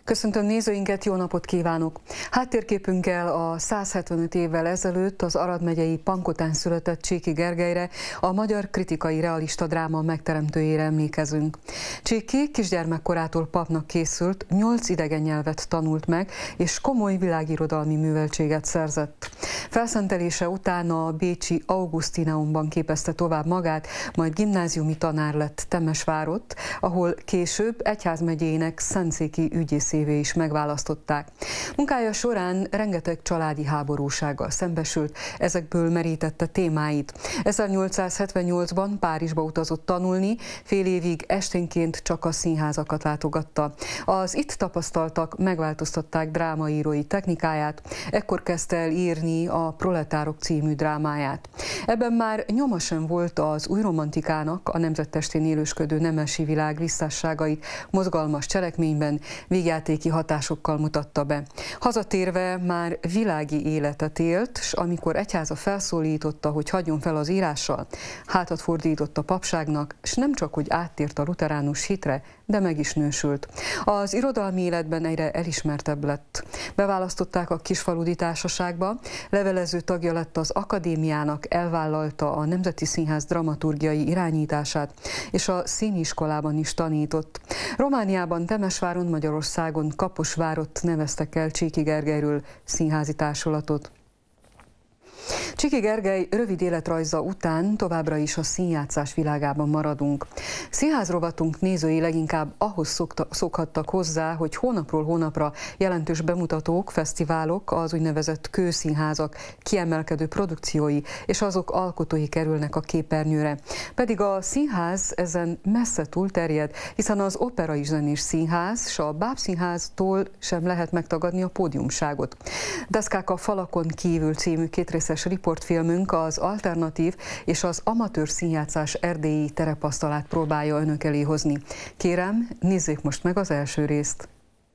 Köszöntöm nézőinket, jó napot kívánok! Háttérképünkkel a 175 évvel ezelőtt az Arad megyei Pankotán született Cséky Gergelyre, a magyar kritikai realista dráma megteremtőjére emlékezünk. Cséky kisgyermekkorától papnak készült, 8 idegen nyelvet tanult meg, és komoly világirodalmi műveltséget szerzett. Felszentelése után a bécsi Augusztineumban képezte tovább magát, majd gimnáziumi tanár lett Temesvárott, ahol később egyházmegyének szentszéki ügyészévé is megválasztották. Munkája során rengeteg családi háborúsággal szembesült, ezekből merítette témáit. 1878-ban Párizsba utazott tanulni, fél évig esténként csak a színházakat látogatta. Az itt tapasztaltak megváltoztatták drámaírói technikáját, ekkor kezdte el írni a Proletárok című drámáját. Ebben már nyoma sem volt az új romantikának, a nemzettestén élősködő nemesi világ visszásságait mozgalmas cselekményben, vígjátéki hatásokkal mutatta be. Hazatérve már világi életet élt, s amikor egyháza felszólította, hogy hagyjon fel az írással, hátat fordított a papságnak, s nem csak, hogy áttért a luteránus hitre, de meg is nősült. Az irodalmi életben egyre elismertebb lett. Beválasztották a Kisfaludi Társaságba, levelező tagja lett az akadémiának, elvállalta a Nemzeti Színház dramaturgiai irányítását, és a színiskolában is tanított. Romániában, Temesváron, Magyarországon Kaposvárott neveztek el Cséky Gergelyről színházi társulatot. Cséky Gergely rövid életrajza után továbbra is a színjátszás világában maradunk. Színházrovatunk nézői leginkább ahhoz szokhattak hozzá, hogy hónapról hónapra jelentős bemutatók, fesztiválok, az úgynevezett kőszínházak kiemelkedő produkciói és azok alkotói kerülnek a képernyőre. Pedig a színház ezen messze túlterjed, hiszen az Opera is zenés színház, s a Bábszínháztól sem lehet megtagadni a pódiumságot. Deszkák a falakon kívül című kétrészes riportfilmünk az alternatív és az amatőr színjátszás erdélyi terepasztalát próbálja önök elé hozni. Kérem, nézzék most meg az első részt!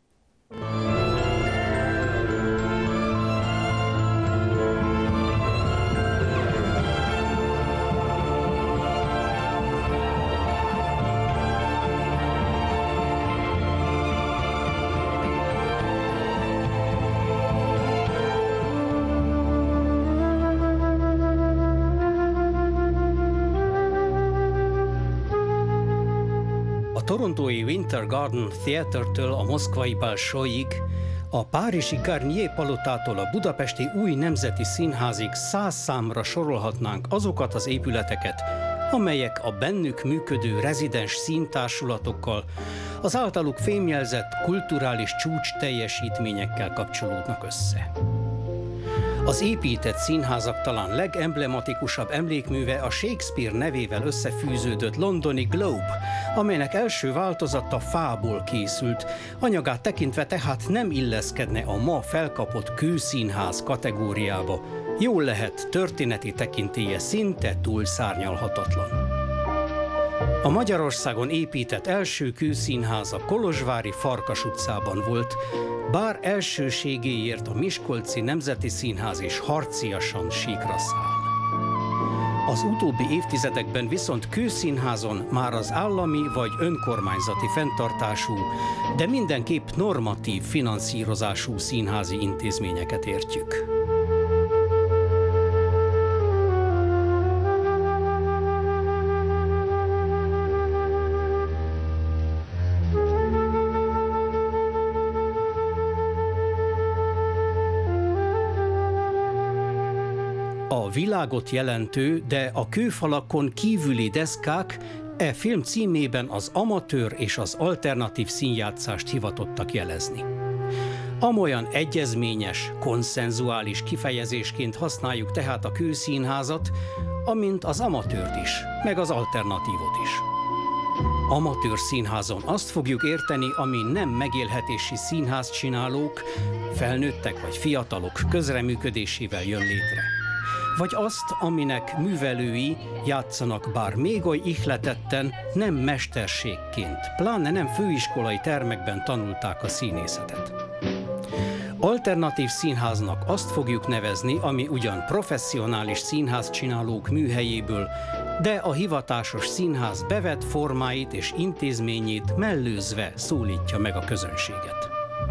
A torontói Winter Garden Theatre-től a moszkvai Bolshoi-ig, a párizsi Garnier palotától a budapesti Új Nemzeti Színházig 100 számra sorolhatnánk azokat az épületeket, amelyek a bennük működő rezidens színtársulatokkal, az általuk fémjelzett kulturális csúcs teljesítményekkel kapcsolódnak össze. Az épített színházak talán legemblematikusabb emlékműve a Shakespeare nevével összefűződött londoni Globe, amelynek első változata fából készült, anyagát tekintve tehát nem illeszkedne a ma felkapott kőszínház kategóriába, jól lehet történeti tekintélye szinte túlszárnyalhatatlan. A Magyarországon épített első kőszínház a kolozsvári Farkas utcában volt, bár elsőségéért a Miskolci Nemzeti Színház is harciasan síkra száll. Az utóbbi évtizedekben viszont kőszínházon már az állami vagy önkormányzati fenntartású, de mindenképp normatív finanszírozású színházi intézményeket értjük. A világot jelentő, de a kőfalakon kívüli deszkák e film címében az amatőr és az alternatív színjátszást hivatottak jelezni. Amolyan egyezményes, konszenzuális kifejezésként használjuk tehát a kőszínházat, amint az amatőrt is, meg az alternatívot is. Amatőr színházon azt fogjuk érteni, ami nem megélhetési színházcsinálók, felnőttek vagy fiatalok közreműködésével jön létre. Vagy azt, aminek művelői játszanak bár még oly ihletetten, nem mesterségként, pláne nem főiskolai termekben tanulták a színészetet. Alternatív színháznak azt fogjuk nevezni, ami ugyan professzionális színházcsinálók műhelyéből, de a hivatásos színház bevett formáit és intézményét mellőzve szólítja meg a közönséget.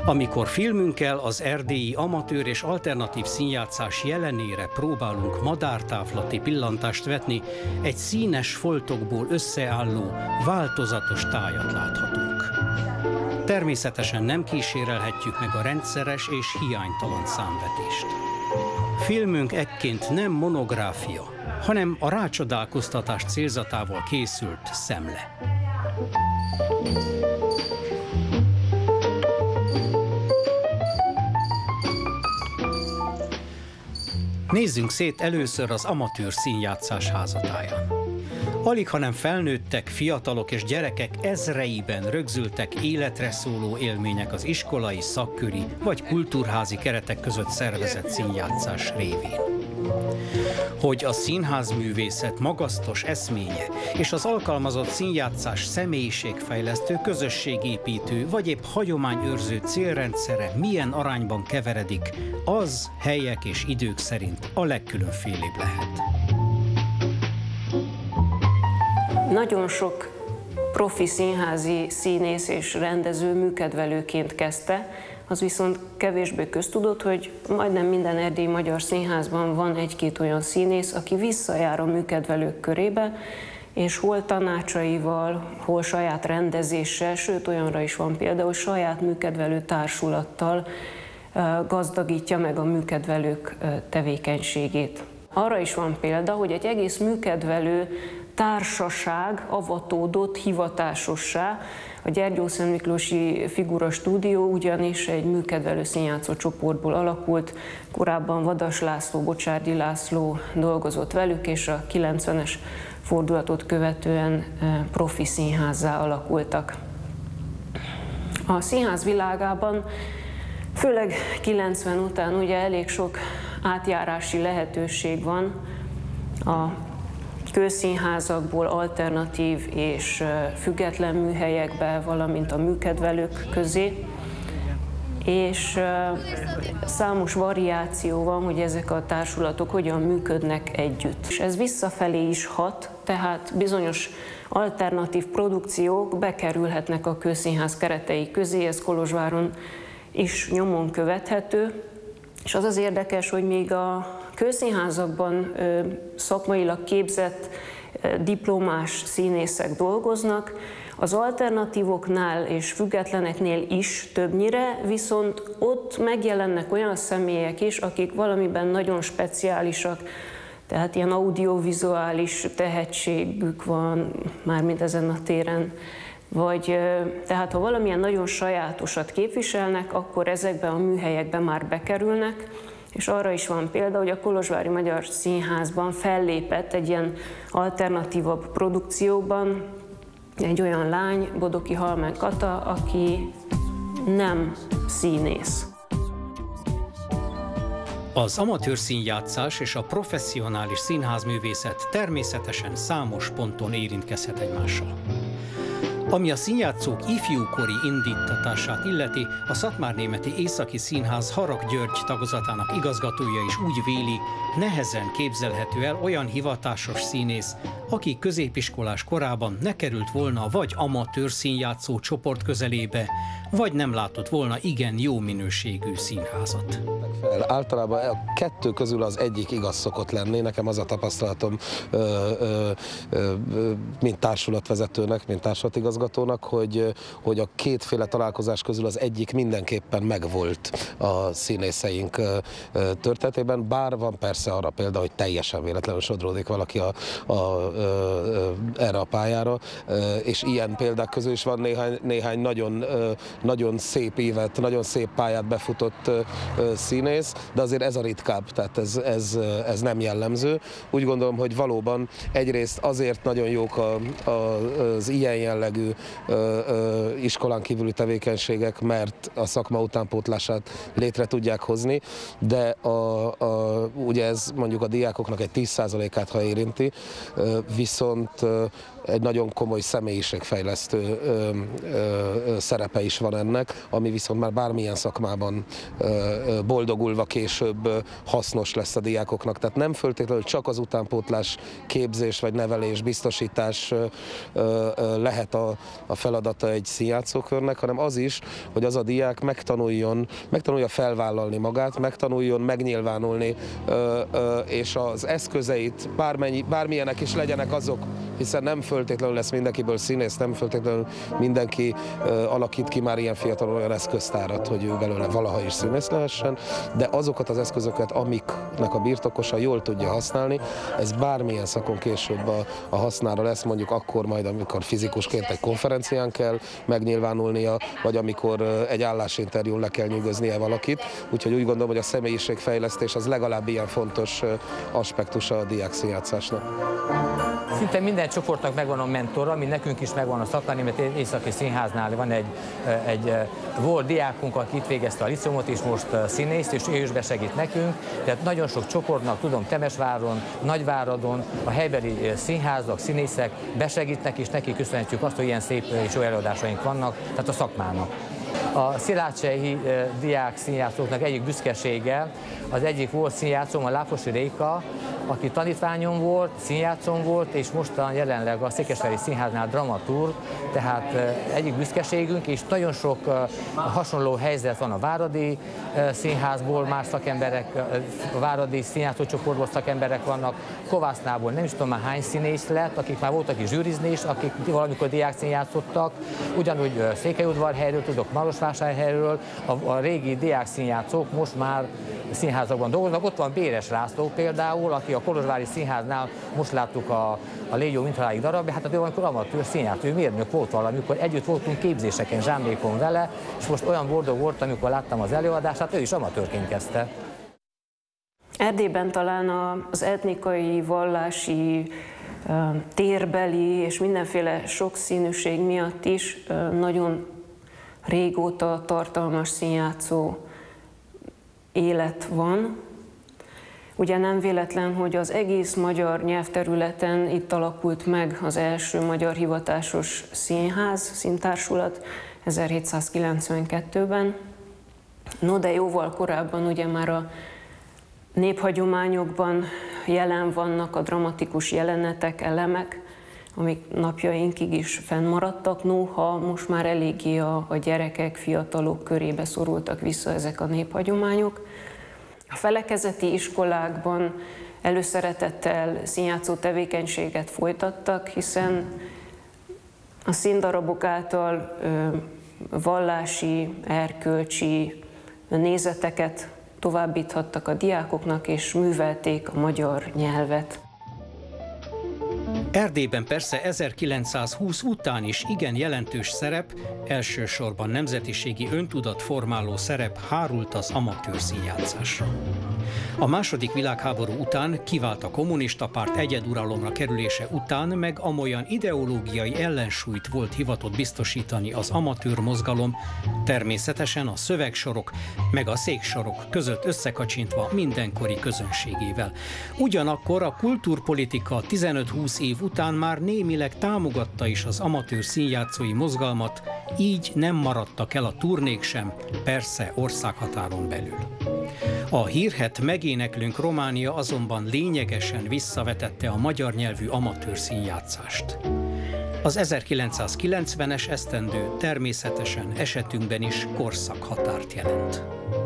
Amikor filmünkkel az erdélyi amatőr és alternatív színjátszás jelenére próbálunk madártávlati pillantást vetni, egy színes foltokból összeálló, változatos tájat láthatunk. Természetesen nem kísérelhetjük meg a rendszeres és hiánytalan számvetést. Filmünk ekként nem monográfia, hanem a rácsodálkoztatás célzatával készült szemle. Nézzünk szét először az amatőr színjátszás házatáján. Alighanem felnőttek, fiatalok és gyerekek ezreiben rögzültek életre szóló élmények az iskolai, szakköri vagy kultúrházi keretek között szervezett színjátszás révén. Hogy a színházművészet magasztos eszménye és az alkalmazott színjátszás személyiségfejlesztő, közösségépítő vagy épp hagyományőrző célrendszere milyen arányban keveredik, az helyek és idők szerint a legkülönfélébb lehet. Nagyon sok profi színházi színész és rendező műkedvelőként kezdte, az viszont kevésbé köztudott, hogy majdnem minden erdélyi magyar színházban van egy-két olyan színész, aki visszajár a műkedvelők körébe, és hol tanácsaival, hol saját rendezéssel, sőt olyanra is van példa, hogy saját műkedvelő társulattal gazdagítja meg a műkedvelők tevékenységét. Arra is van példa, hogy egy egész műkedvelő társaság avatódott hivatásossá. A Gyergyószentmiklósi Figura Stúdió ugyanis egy műkedvelő színjátszó csoportból alakult, korábban Vadas László, Bocsárdi László dolgozott velük, és a 90-es fordulatot követően profi színházzá alakultak. A színház világában, főleg 90 után ugye elég sok átjárási lehetőség van a közszínházakból alternatív és független műhelyekbe, valamint a műkedvelők közé, és számos variáció van, hogy ezek a társulatok hogyan működnek együtt. És ez visszafelé is hat, tehát bizonyos alternatív produkciók bekerülhetnek a közszínház keretei közé, ez Kolozsváron is nyomon követhető, és az az érdekes, hogy még a közszínházakban szakmailag képzett diplomás színészek dolgoznak, az alternatívoknál és függetleneknél is többnyire, viszont ott megjelennek olyan személyek is, akik valamiben nagyon speciálisak, tehát ilyen audiovizuális tehetségük van, mármint ezen a téren, vagy tehát ha valamilyen nagyon sajátosat képviselnek, akkor ezekben a műhelyekben már bekerülnek, és arra is van példa, hogy a Kolozsvári Magyar Színházban fellépett egy ilyen alternatívabb produkcióban egy olyan lány, Bodoki Halmán Kata, aki nem színész. Az amatőr színjátszás és a professzionális színházművészet természetesen számos ponton érintkezhet egymással. Ami a színjátszók ifjúkori indítatását illeti, a Szatmárnémeti Északi Színház Harag György tagozatának igazgatója is úgy véli, nehezen képzelhető el olyan hivatásos színész, aki középiskolás korában ne került volna vagy amatőr színjátszó csoport közelébe, vagy nem látott volna igen jó minőségű színházat. Általában a kettő közül az egyik igaz szokott lenni, nekem az a tapasztalatom, mint társulatvezetőnek, mint társulatigazgatónak, hogy a kétféle találkozás közül az egyik mindenképpen megvolt a színészeink történetében, bár van persze arra példa, hogy teljesen véletlenül sodródik valaki erre a pályára, és ilyen példák közül is van néhány nagyon szép évet, nagyon szép pályát befutott színész, de azért ez a ritkább, tehát ez nem jellemző. Úgy gondolom, hogy valóban egyrészt azért nagyon jók az ilyen jellegű iskolán kívüli tevékenységek, mert a szakma utánpótlását létre tudják hozni, de ugye ez mondjuk a diákoknak egy 10%-át, ha érinti, viszont egy nagyon komoly személyiségfejlesztő szerepe is van ennek, ami viszont már bármilyen szakmában boldogulva később hasznos lesz a diákoknak. Tehát nem feltétlenül csak az utánpótlás képzés vagy nevelés, biztosítás lehet a a feladata egy színjátszókörnek, hanem az is, hogy az a diák megtanulja felvállalni magát, megtanuljon megnyilvánulni, és az eszközeit, bármilyenek is legyenek azok, hiszen nem föltétlenül lesz mindenkiből színész, nem föltétlenül mindenki alakít ki már ilyen fiatalon olyan eszköztárat, hogy ő belőle valaha is színész lehessen, de azokat az eszközöket, amiknek a birtokosa jól tudja használni, ez bármilyen szakon később a hasznára lesz, mondjuk akkor majd, amikor fizikusként egy konferencián kell megnyilvánulnia, vagy amikor egy állásinterjún le kell nyűgöznie valakit. Úgyhogy úgy gondolom, hogy a személyiségfejlesztés az legalább ilyen fontos aspektusa a diákszínjátszásnak. Szinte minden csoportnak megvan a mentora, ami nekünk is megvan a Szaktanémet Északi Színháznál. Van egy volt diákunk, aki itt végezte a liceumot, és most színész, és ő is besegít nekünk. Tehát nagyon sok csoportnak, tudom, Temesváron, Nagyváradon, a helybeli színházak, színészek besegítnek, és neki köszönhetjük azt, hogy ilyen szép és jó előadásaink vannak, tehát a szakmának. A szilágyhelyi diák színjátszóknak egyik büszkesége, az egyik volt színjátszóm, a Láposi Réka, aki tanítványom volt, színjátszóm volt, és mostan jelenleg a Székesfeheri Színháznál dramaturg, tehát egyik büszkeségünk, és nagyon sok hasonló helyzet van a Váradi Színházból, más szakemberek, a Váradi színjátszócsoportból szakemberek vannak, Kovásznából nem is tudom már hány színész lett, akik már voltak is zsűrizni is, akik valamikor diákszínjátszottak, ugyanúgy Székelyudvarhelyről tudok, Marosvásárhelyről, a régi diákszínjátszók most már színházakban dolgoznak. Ott van Béres László például, aki a Kolozsvári Színháznál, most láttuk a Légyó Mindhaláig darabja, hát ő valamikor amatőr színjátszó, ő mérnök volt valamikor, együtt voltunk képzéseken, Zsámbékon vele, és most olyan boldog volt, amikor láttam az előadását, ő is amatőrként kezdte. Erdélyben talán az etnikai, vallási, térbeli és mindenféle sokszínűség miatt is nagyon régóta tartalmas színjátszó élet van. Ugye nem véletlen, hogy az egész magyar nyelvterületen itt alakult meg az első magyar hivatásos színház, színtársulat 1792-ben. No, de jóval korábban ugye már a néphagyományokban jelen vannak a dramatikus jelenetek, elemek, amik napjainkig is fennmaradtak, noha most már eléggé a gyerekek, fiatalok körébe szorultak vissza ezek a néphagyományok. A felekezeti iskolákban előszeretettel színjátszó tevékenységet folytattak, hiszen a színdarabok által vallási, erkölcsi nézeteket továbbíthattak a diákoknak, és művelték a magyar nyelvet. Erdélyben persze 1920 után is igen jelentős szerep, elsősorban nemzetiségi öntudatformáló szerep hárult az amatőr színjátszásra. A II. Világháború után kivált a kommunista párt egyeduralomra kerülése után, meg amolyan ideológiai ellensúlyt volt hivatott biztosítani az amatőr mozgalom, természetesen a szövegsorok meg a széksorok között összekacsintva mindenkori közönségével. Ugyanakkor a kultúrpolitika 15-20 év után már némileg támogatta is az amatőr színjátszói mozgalmat, így nem maradtak el a turnék sem, persze országhatáron belül. A hírhedt Megéneklünk Románia azonban lényegesen visszavetette a magyar nyelvű amatőr színjátszást. Az 1990-es esztendő természetesen esetünkben is korszakhatárt jelent.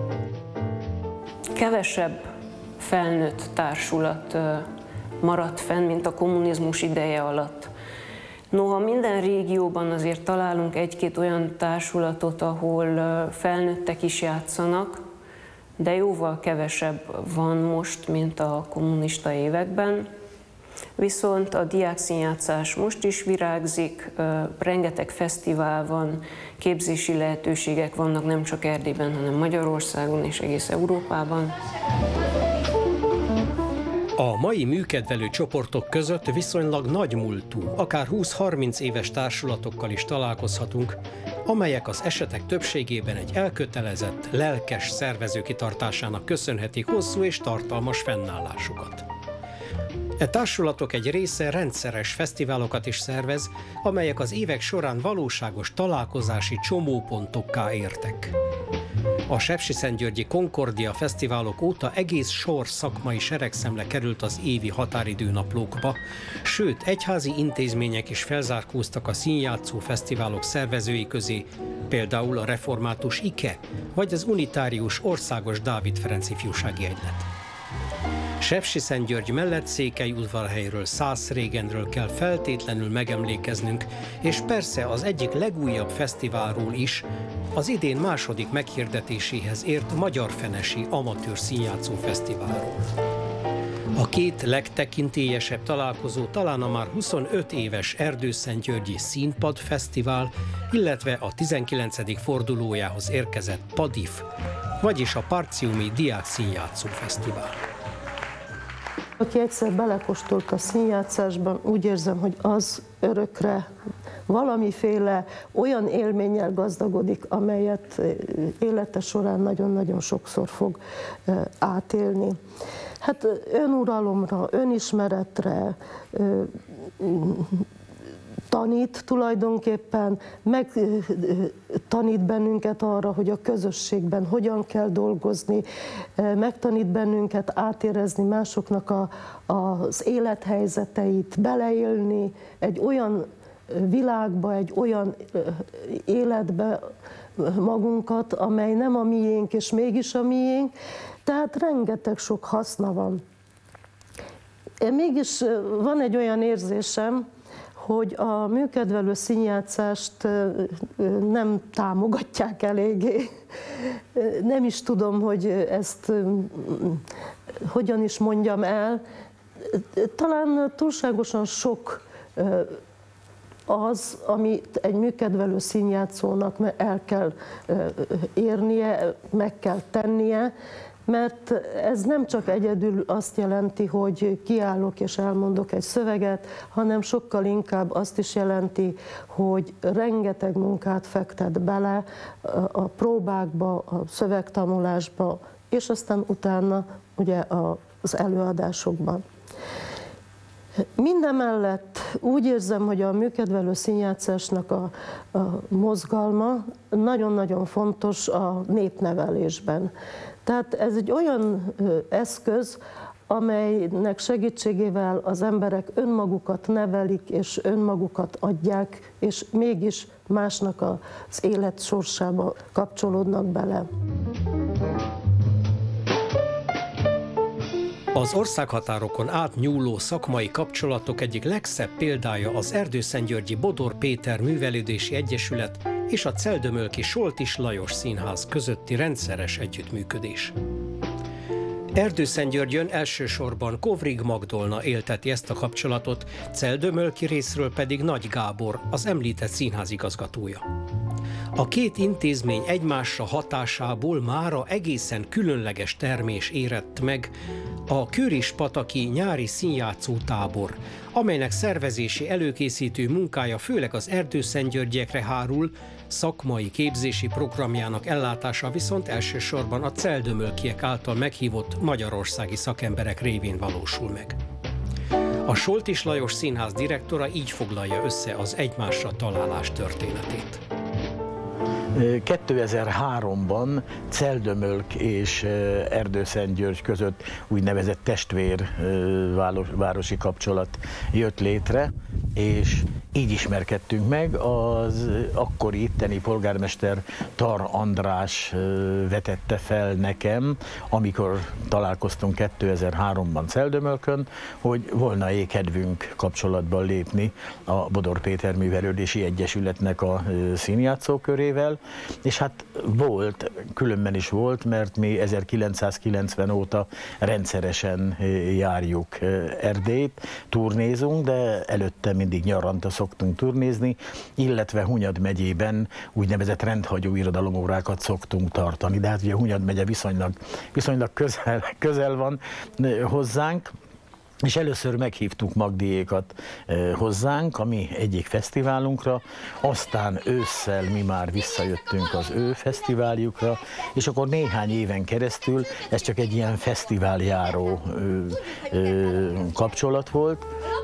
Kevesebb felnőtt társulat maradt fenn, mint a kommunizmus ideje alatt. Noha minden régióban azért találunk egy-két olyan társulatot, ahol felnőttek is játszanak, de jóval kevesebb van most, mint a kommunista években. Viszont a diákszínjátszás most is virágzik, rengeteg fesztivál van, képzési lehetőségek vannak nem csak Erdélyben, hanem Magyarországon és egész Európában. A mai műkedvelő csoportok között viszonylag nagy múltú, akár 20-30 éves társulatokkal is találkozhatunk, amelyek az esetek többségében egy elkötelezett, lelkes szervező kitartásának köszönhetik hosszú és tartalmas fennállásukat. E társulatok egy része rendszeres fesztiválokat is szervez, amelyek az évek során valóságos találkozási csomópontokká értek. A sepsiszentgyörgyi Concordia fesztiválok óta egész sor szakmai seregszemle került az évi határidőnaplókba, sőt, egyházi intézmények is felzárkóztak a színjátszó fesztiválok szervezői közé, például a református IKE vagy az unitárius Országos Dávid Ferenc Ifjúsági Egylet. Sepsiszentgyörgy mellett Székelyudvarhelyről, Szászrégenről kell feltétlenül megemlékeznünk, és persze az egyik legújabb fesztiválról is, az idén második meghirdetéséhez ért Magyarfenesi Amatőr Színjátszó Fesztiválról. A két legtekintélyesebb találkozó talán a már 25 éves Erdőszentgyörgyi Színpad Fesztivál, illetve a 19. fordulójához érkezett PADIF, vagyis a Partiumi Diák Színjátszó Fesztivál. Aki egyszer belekóstolt a színjátszásban, úgy érzem, hogy az örökre valamiféle olyan élménnyel gazdagodik, amelyet élete során nagyon-nagyon sokszor fog átélni. Hát önuralomra, önismeretre tanít tulajdonképpen, megtanít bennünket arra, hogy a közösségben hogyan kell dolgozni, megtanít bennünket átérezni másoknak az élethelyzeteit, beleélni egy olyan világba, egy olyan életbe magunkat, amely nem a miénk, és mégis a miénk, tehát rengeteg sok haszna van. Mégis van egy olyan érzésem, hogy a műkedvelő színjátszást nem támogatják eléggé. Nem is tudom, hogy ezt hogyan is mondjam el. Talán túlságosan sok az, amit egy műkedvelő színjátszónak el kell érnie, meg kell tennie, mert ez nem csak egyedül azt jelenti, hogy kiállok és elmondok egy szöveget, hanem sokkal inkább azt is jelenti, hogy rengeteg munkát fektet bele a próbákba, a szövegtanulásba, és aztán utána ugye az előadásokban. Mindemellett úgy érzem, hogy a műkedvelő színjátszásnak a mozgalma nagyon-nagyon fontos a népnevelésben. Tehát ez egy olyan eszköz, amelynek segítségével az emberek önmagukat nevelik és önmagukat adják, és mégis másnak az élet sorsába kapcsolódnak bele. Az országhatárokon átnyúló szakmai kapcsolatok egyik legszebb példája az Erdőszentgyörgyi Bodor Péter Művelődési Egyesület és a Celdömölki Soltis Lajos Színház közötti rendszeres együttműködés. Erdőszentgyörgyön elsősorban Kovrig Magdolna élteti ezt a kapcsolatot, Celdömölki részről pedig Nagy Gábor, az említett színházigazgatója. A két intézmény egymásra hatásából mára egészen különleges termés érett meg a Kőrispataki nyári színjátszó tábor, amelynek szervezési előkészítő munkája főleg az erdőszentgyörgyiekre hárul, szakmai képzési programjának ellátása viszont elsősorban a celdömölkiek által meghívott magyarországi szakemberek révén valósul meg. A Soltis Lajos Színház direktora így foglalja össze az egymásra találás történetét. 2003-ban Celdömölk és Erdőszentgyörgy között úgynevezett testvérvárosi kapcsolat jött létre, és így ismerkedtünk meg. Az akkori itteni polgármester Tar András vetette fel nekem, amikor találkoztunk 2003-ban Celdömölkön, hogy volna-e kedvünk kapcsolatban lépni a Bodor Péter Művelődési Egyesületnek a színjátszókörével, és hát volt, különben is volt, mert mi 1990 óta rendszeresen járjuk Erdélyt, turnézunk, de előtte mindig nyaranta szoktunk turnézni, illetve Hunyad megyében úgynevezett rendhagyó irodalomórákat szoktunk tartani, de hát ugye Hunyad megye viszonylag közel van hozzánk, és először meghívtuk Magdiékat hozzánk, a mi egyik fesztiválunkra, aztán ősszel mi már visszajöttünk az ő fesztiváljukra, és akkor néhány éven keresztül ez csak egy ilyen fesztiváljáró kapcsolat volt.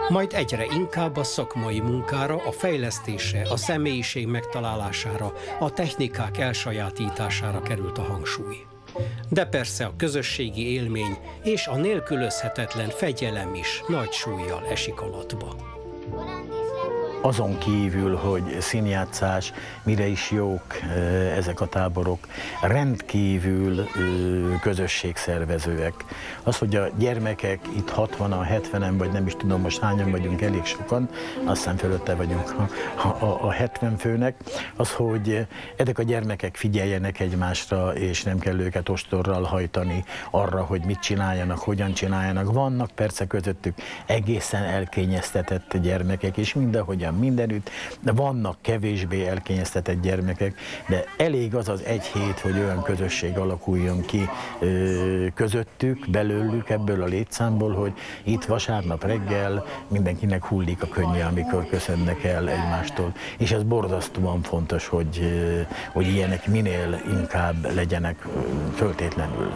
majd egyre inkább a szakmai munkára, a fejlesztésre, a személyiség megtalálására, a technikák elsajátítására került a hangsúly. De persze a közösségi élmény és a nélkülözhetetlen fegyelem is nagy súllyal esik alatba. Azon kívül, hogy színjátszás, mire is jók ezek a táborok, rendkívül közösségszervezőek. Az, hogy a gyermekek itt 60-an, 70-en, vagy nem is tudom most hányan vagyunk, elég sokan, aztán fölötte vagyunk a 70 főnek, az, hogy ezek a gyermekek figyeljenek egymásra, és nem kell őket ostorral hajtani arra, hogy mit csináljanak, hogyan csináljanak. Vannak persze közöttük egészen elkényeztetett gyermekek, és mindahogyan mindenütt, de vannak kevésbé elkényeztetett gyermekek, de elég az az egy hét, hogy olyan közösség alakuljon ki közöttük, belőlük, ebből a létszámból, hogy itt vasárnap reggel mindenkinek hullik a könnye, amikor köszönnek el egymástól. És ez borzasztóan fontos, hogy ilyenek minél inkább legyenek föltétlenül.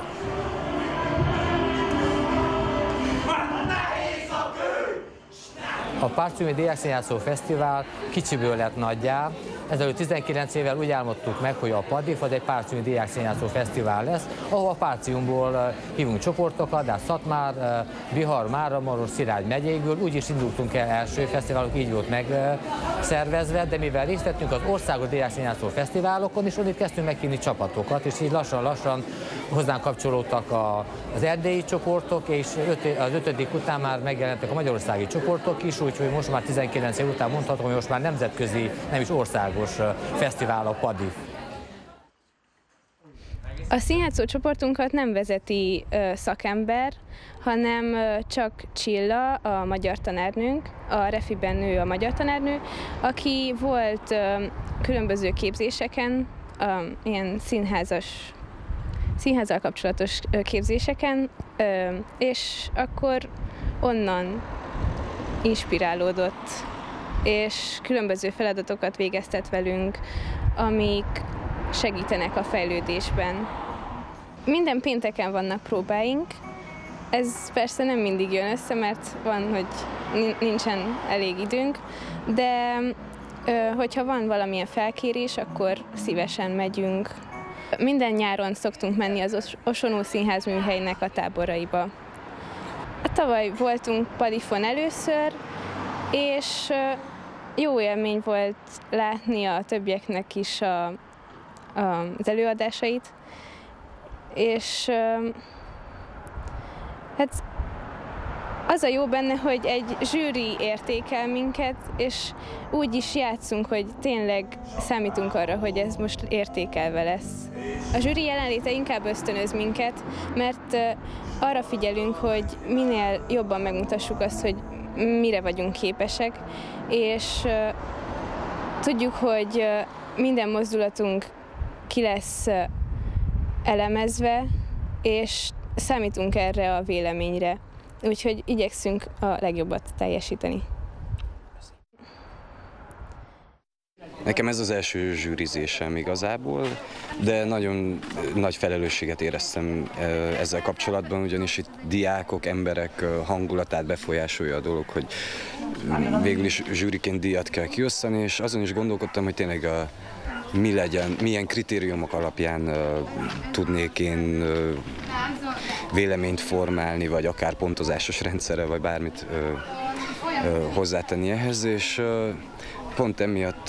A Párzsiumi Diákszínjátszó Fesztivál kicsiből lett nagyjá. Ezelőtt 19 évvel úgy álmodtuk meg, hogy a PADIF az egy Párzsiumi Diákszínjátszó Fesztivál lesz, ahol a Párzsiumból hívunk csoportokat, de Szatmár, Bihar, Máramaros, Szilágy megyékből. Úgy is indultunk el első fesztiválok, így volt megszervezve, de mivel részt vettünk az országos diákszínjátszó fesztiválokon, és ott kezdtünk meghívni csapatokat, és így lassan-lassan hozzánk kapcsolódtak az erdélyi csoportok, és az 5. után már megjelentek a magyarországi csoportok is, úgyhogy most már 19 év után mondhatom, hogy most már nemzetközi, nem is országos fesztivál a PADIF. A színjátszó csoportunkat nem vezeti szakember, hanem csak Csilla, a magyar tanárnőnk, a Refiben ő a magyar tanárnő, aki volt különböző képzéseken, ilyen színházzal kapcsolatos képzéseken, és akkor onnan inspirálódott, és különböző feladatokat végeztet velünk, amik segítenek a fejlődésben. Minden pénteken vannak próbáink, ez persze nem mindig jön össze, mert van, hogy nincsen elég időnk, de hogyha van valamilyen felkérés, akkor szívesen megyünk. Minden nyáron szoktunk menni az Osonó Színház műhelynek a táboraiba. Tavaly voltunk PADIF-on először, és jó élmény volt látni a többieknek is az előadásait, és hát az a jó benne, hogy egy zsűri értékel minket, és úgy is játszunk, hogy tényleg számítunk arra, hogy ez most értékelve lesz. A zsűri jelenléte inkább ösztönöz minket, mert arra figyelünk, hogy minél jobban megmutassuk azt, hogy mire vagyunk képesek, és tudjuk, hogy minden mozdulatunk ki lesz elemezve, és számítunk erre a véleményre. Úgyhogy igyekszünk a legjobbat teljesíteni. Nekem ez az első zsűrizésem igazából, de nagyon nagy felelősséget éreztem ezzel kapcsolatban, ugyanis itt diákok, emberek hangulatát befolyásolja a dolog, hogy végül is zsűriként díjat kell kiosztani, és azon is gondolkodtam, hogy tényleg mi legyen, milyen kritériumok alapján tudnék én véleményt formálni, vagy akár pontozásos rendszerre, vagy bármit hozzátenni ehhez, és pont emiatt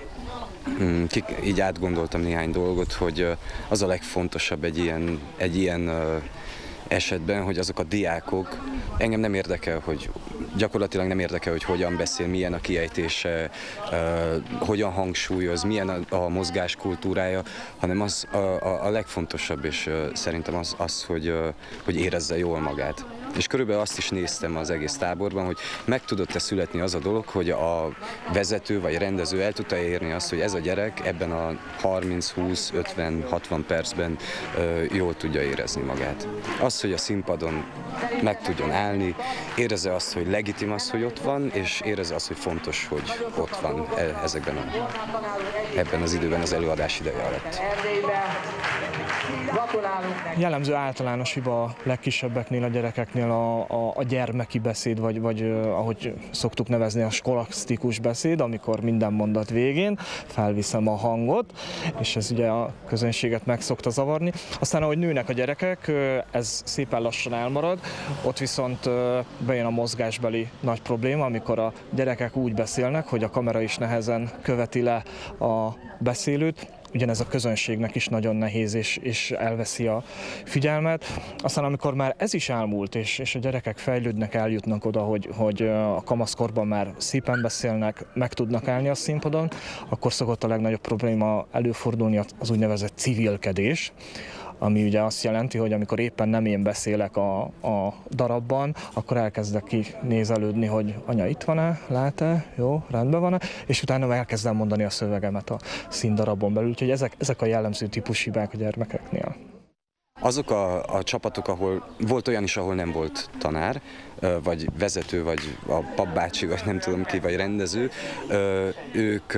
így átgondoltam néhány dolgot, hogy az a legfontosabb egy ilyen esetben, hogy azok a diákok, engem nem érdekel, hogy gyakorlatilag nem érdekel, hogy hogyan beszél, milyen a kiejtése, hogyan hangsúlyoz, milyen a mozgás kultúrája, hanem az a legfontosabb, és szerintem az hogy érezze jól magát. És körülbelül azt is néztem az egész táborban, hogy meg tudott-e születni az a dolog, hogy a vezető vagy rendező el tudta érni azt, hogy ez a gyerek ebben a 30, 20, 50, 60 percben jól tudja érezni magát. Az, hogy a színpadon meg tudjon állni, érezze azt, hogy legitim az, hogy ott van, és érezze azt, hogy fontos, hogy ott van ebben az időben az előadás ideje alatt. Jellemző általános hiba a legkisebbeknél, a gyerekeknél a gyermeki beszéd, vagy ahogy szoktuk nevezni, a skolasztikus beszéd, amikor minden mondat végén felviszem a hangot, és ez ugye a közönséget meg szokta zavarni. Aztán ahogy nőnek a gyerekek, ez szépen lassan elmarad, ott viszont bejön a mozgásbeli nagy probléma, amikor a gyerekek úgy beszélnek, hogy a kamera is nehezen követi le a beszélőt. Ugyanez a közönségnek is nagyon nehéz, és elveszi a figyelmet. Aztán amikor már ez is elmúlt, és a gyerekek fejlődnek, eljutnak oda, hogy a kamaszkorban már szépen beszélnek, meg tudnak állni a színpadon, akkor szokott a legnagyobb probléma előfordulni az úgynevezett civilkedés, ami ugye azt jelenti, hogy amikor éppen nem én beszélek a darabban, akkor elkezdek kinézelődni, hogy anya itt van-e, lát-e, jó, rendben van-e, és utána elkezdem mondani a szövegemet a színdarabon belül, úgyhogy ezek a jellemző típushibák a gyermekeknél. Azok a csapatok, ahol volt olyan is, ahol nem volt tanár, vagy vezető, vagy a papbácsi, vagy nem tudom ki, vagy rendező, ők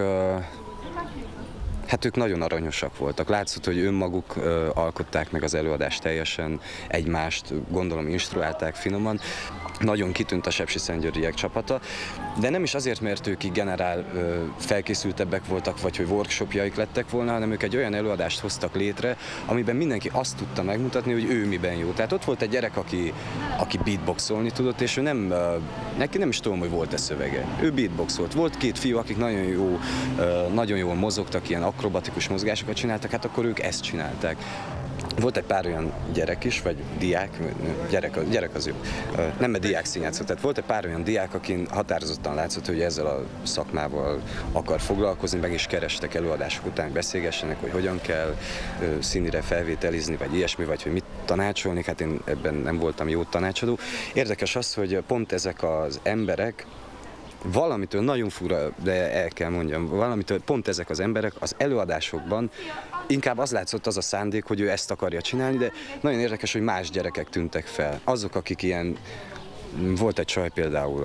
nagyon aranyosak voltak. Látszott, hogy önmaguk alkották meg az előadást teljesen, egymást, gondolom, instruálták finoman. Nagyon kitűnt a sepsiszentgyörgyiek csapata, de nem is azért, mert ők így generál felkészültebbek voltak, vagy hogy workshopjaik lettek volna, hanem ők egy olyan előadást hoztak létre, amiben mindenki azt tudta megmutatni, hogy ő miben jó. Tehát ott volt egy gyerek, aki beatboxolni tudott, és ő neki nem is tudom, hogy volt-e szövege. Ő beatboxolt. Volt két fiú, akik nagyon jól mozogtak, ilyen akrobatikus mozgásokat csináltak, hát akkor ők ezt csinálták. Volt egy pár olyan gyerek is, vagy diák, gyerek az jó, nem egy diák színjátszó, tehát volt egy pár olyan diák, akin határozottan látszott, hogy ezzel a szakmával akar foglalkozni, meg is kerestek előadások után, beszélgessenek, hogy hogyan kell színire felvételizni, vagy ilyesmi, vagy hogy mit tanácsolni, hát én ebben nem voltam jó tanácsadó. Érdekes az, hogy pont ezek az emberek, valamitől nagyon fura, de el kell mondjam, valamitől pont ezek az emberek az előadásokban inkább az látszott, az a szándék, hogy ő ezt akarja csinálni, de nagyon érdekes, hogy más gyerekek tűntek fel. Azok, akik ilyen, volt egy csaj például,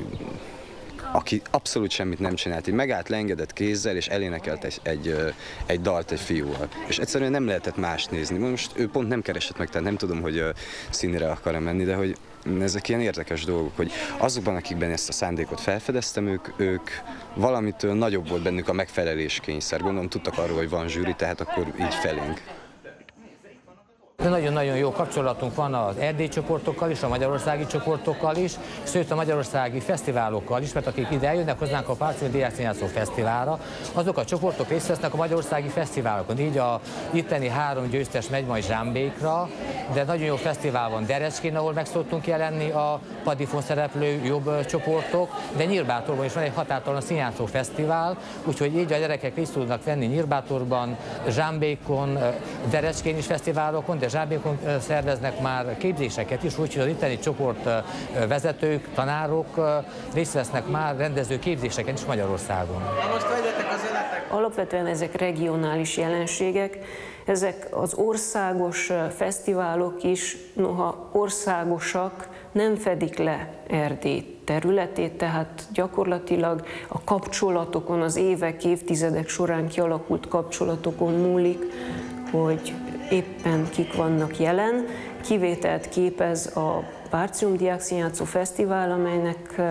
aki abszolút semmit nem csinált, így megállt, leengedett kézzel, és elénekelt egy dalt egy fiúval. És egyszerűen nem lehetett mást nézni. Most ő pont nem keresett meg, tehát nem tudom, hogy színre akar-e menni, de hogy ezek ilyen érdekes dolgok, hogy azokban, akikben ezt a szándékot felfedeztem, ők valamitől nagyobb volt bennük a megfeleléskényszer. Gondolom tudtak arról, hogy van zsűri, tehát akkor így felénk. Nagyon-nagyon jó kapcsolatunk van az erdélyi csoportokkal is, a magyarországi csoportokkal is, sőt a magyarországi fesztiválokkal is, mert akik ide eljönnek hozzánk a Párizsi Diákszínjátszó Fesztiválra, azok a csoportok részt vesznek a magyarországi fesztiválokon. Így a itteni 3 győztes megy majd Zsámbékra, de nagyon jó fesztivál van Derecskén, ahol meg szoktunk jelenni a padifon szereplő jobb csoportok, de Nyírbátorban is van egy határtalan színjátszó fesztivál, úgyhogy így a gyerekek részt tudnak venni Nyírbátorban, Zsámbékon, Derecskén is fesztiválokon, de Zsámbékon szerveznek már képzéseket is, úgyhogy az itteni csoportvezetők, tanárok részt vesznek már rendező képzéseken is Magyarországon. Alapvetően ezek regionális jelenségek, ezek az országos fesztiválok is, noha országosak, nem fedik le Erdély területét, tehát gyakorlatilag a kapcsolatokon, az évek, évtizedek során kialakult kapcsolatokon múlik, hogy éppen kik vannak jelen. Kivételt képez a Párizsi Diákszínjátszó Fesztivál, amelynek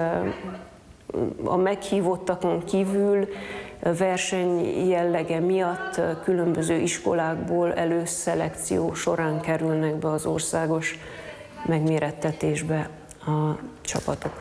a meghívottakon kívül verseny jellege miatt különböző iskolákból előszelekció során kerülnek be az országos megmérettetésbe a csapatok.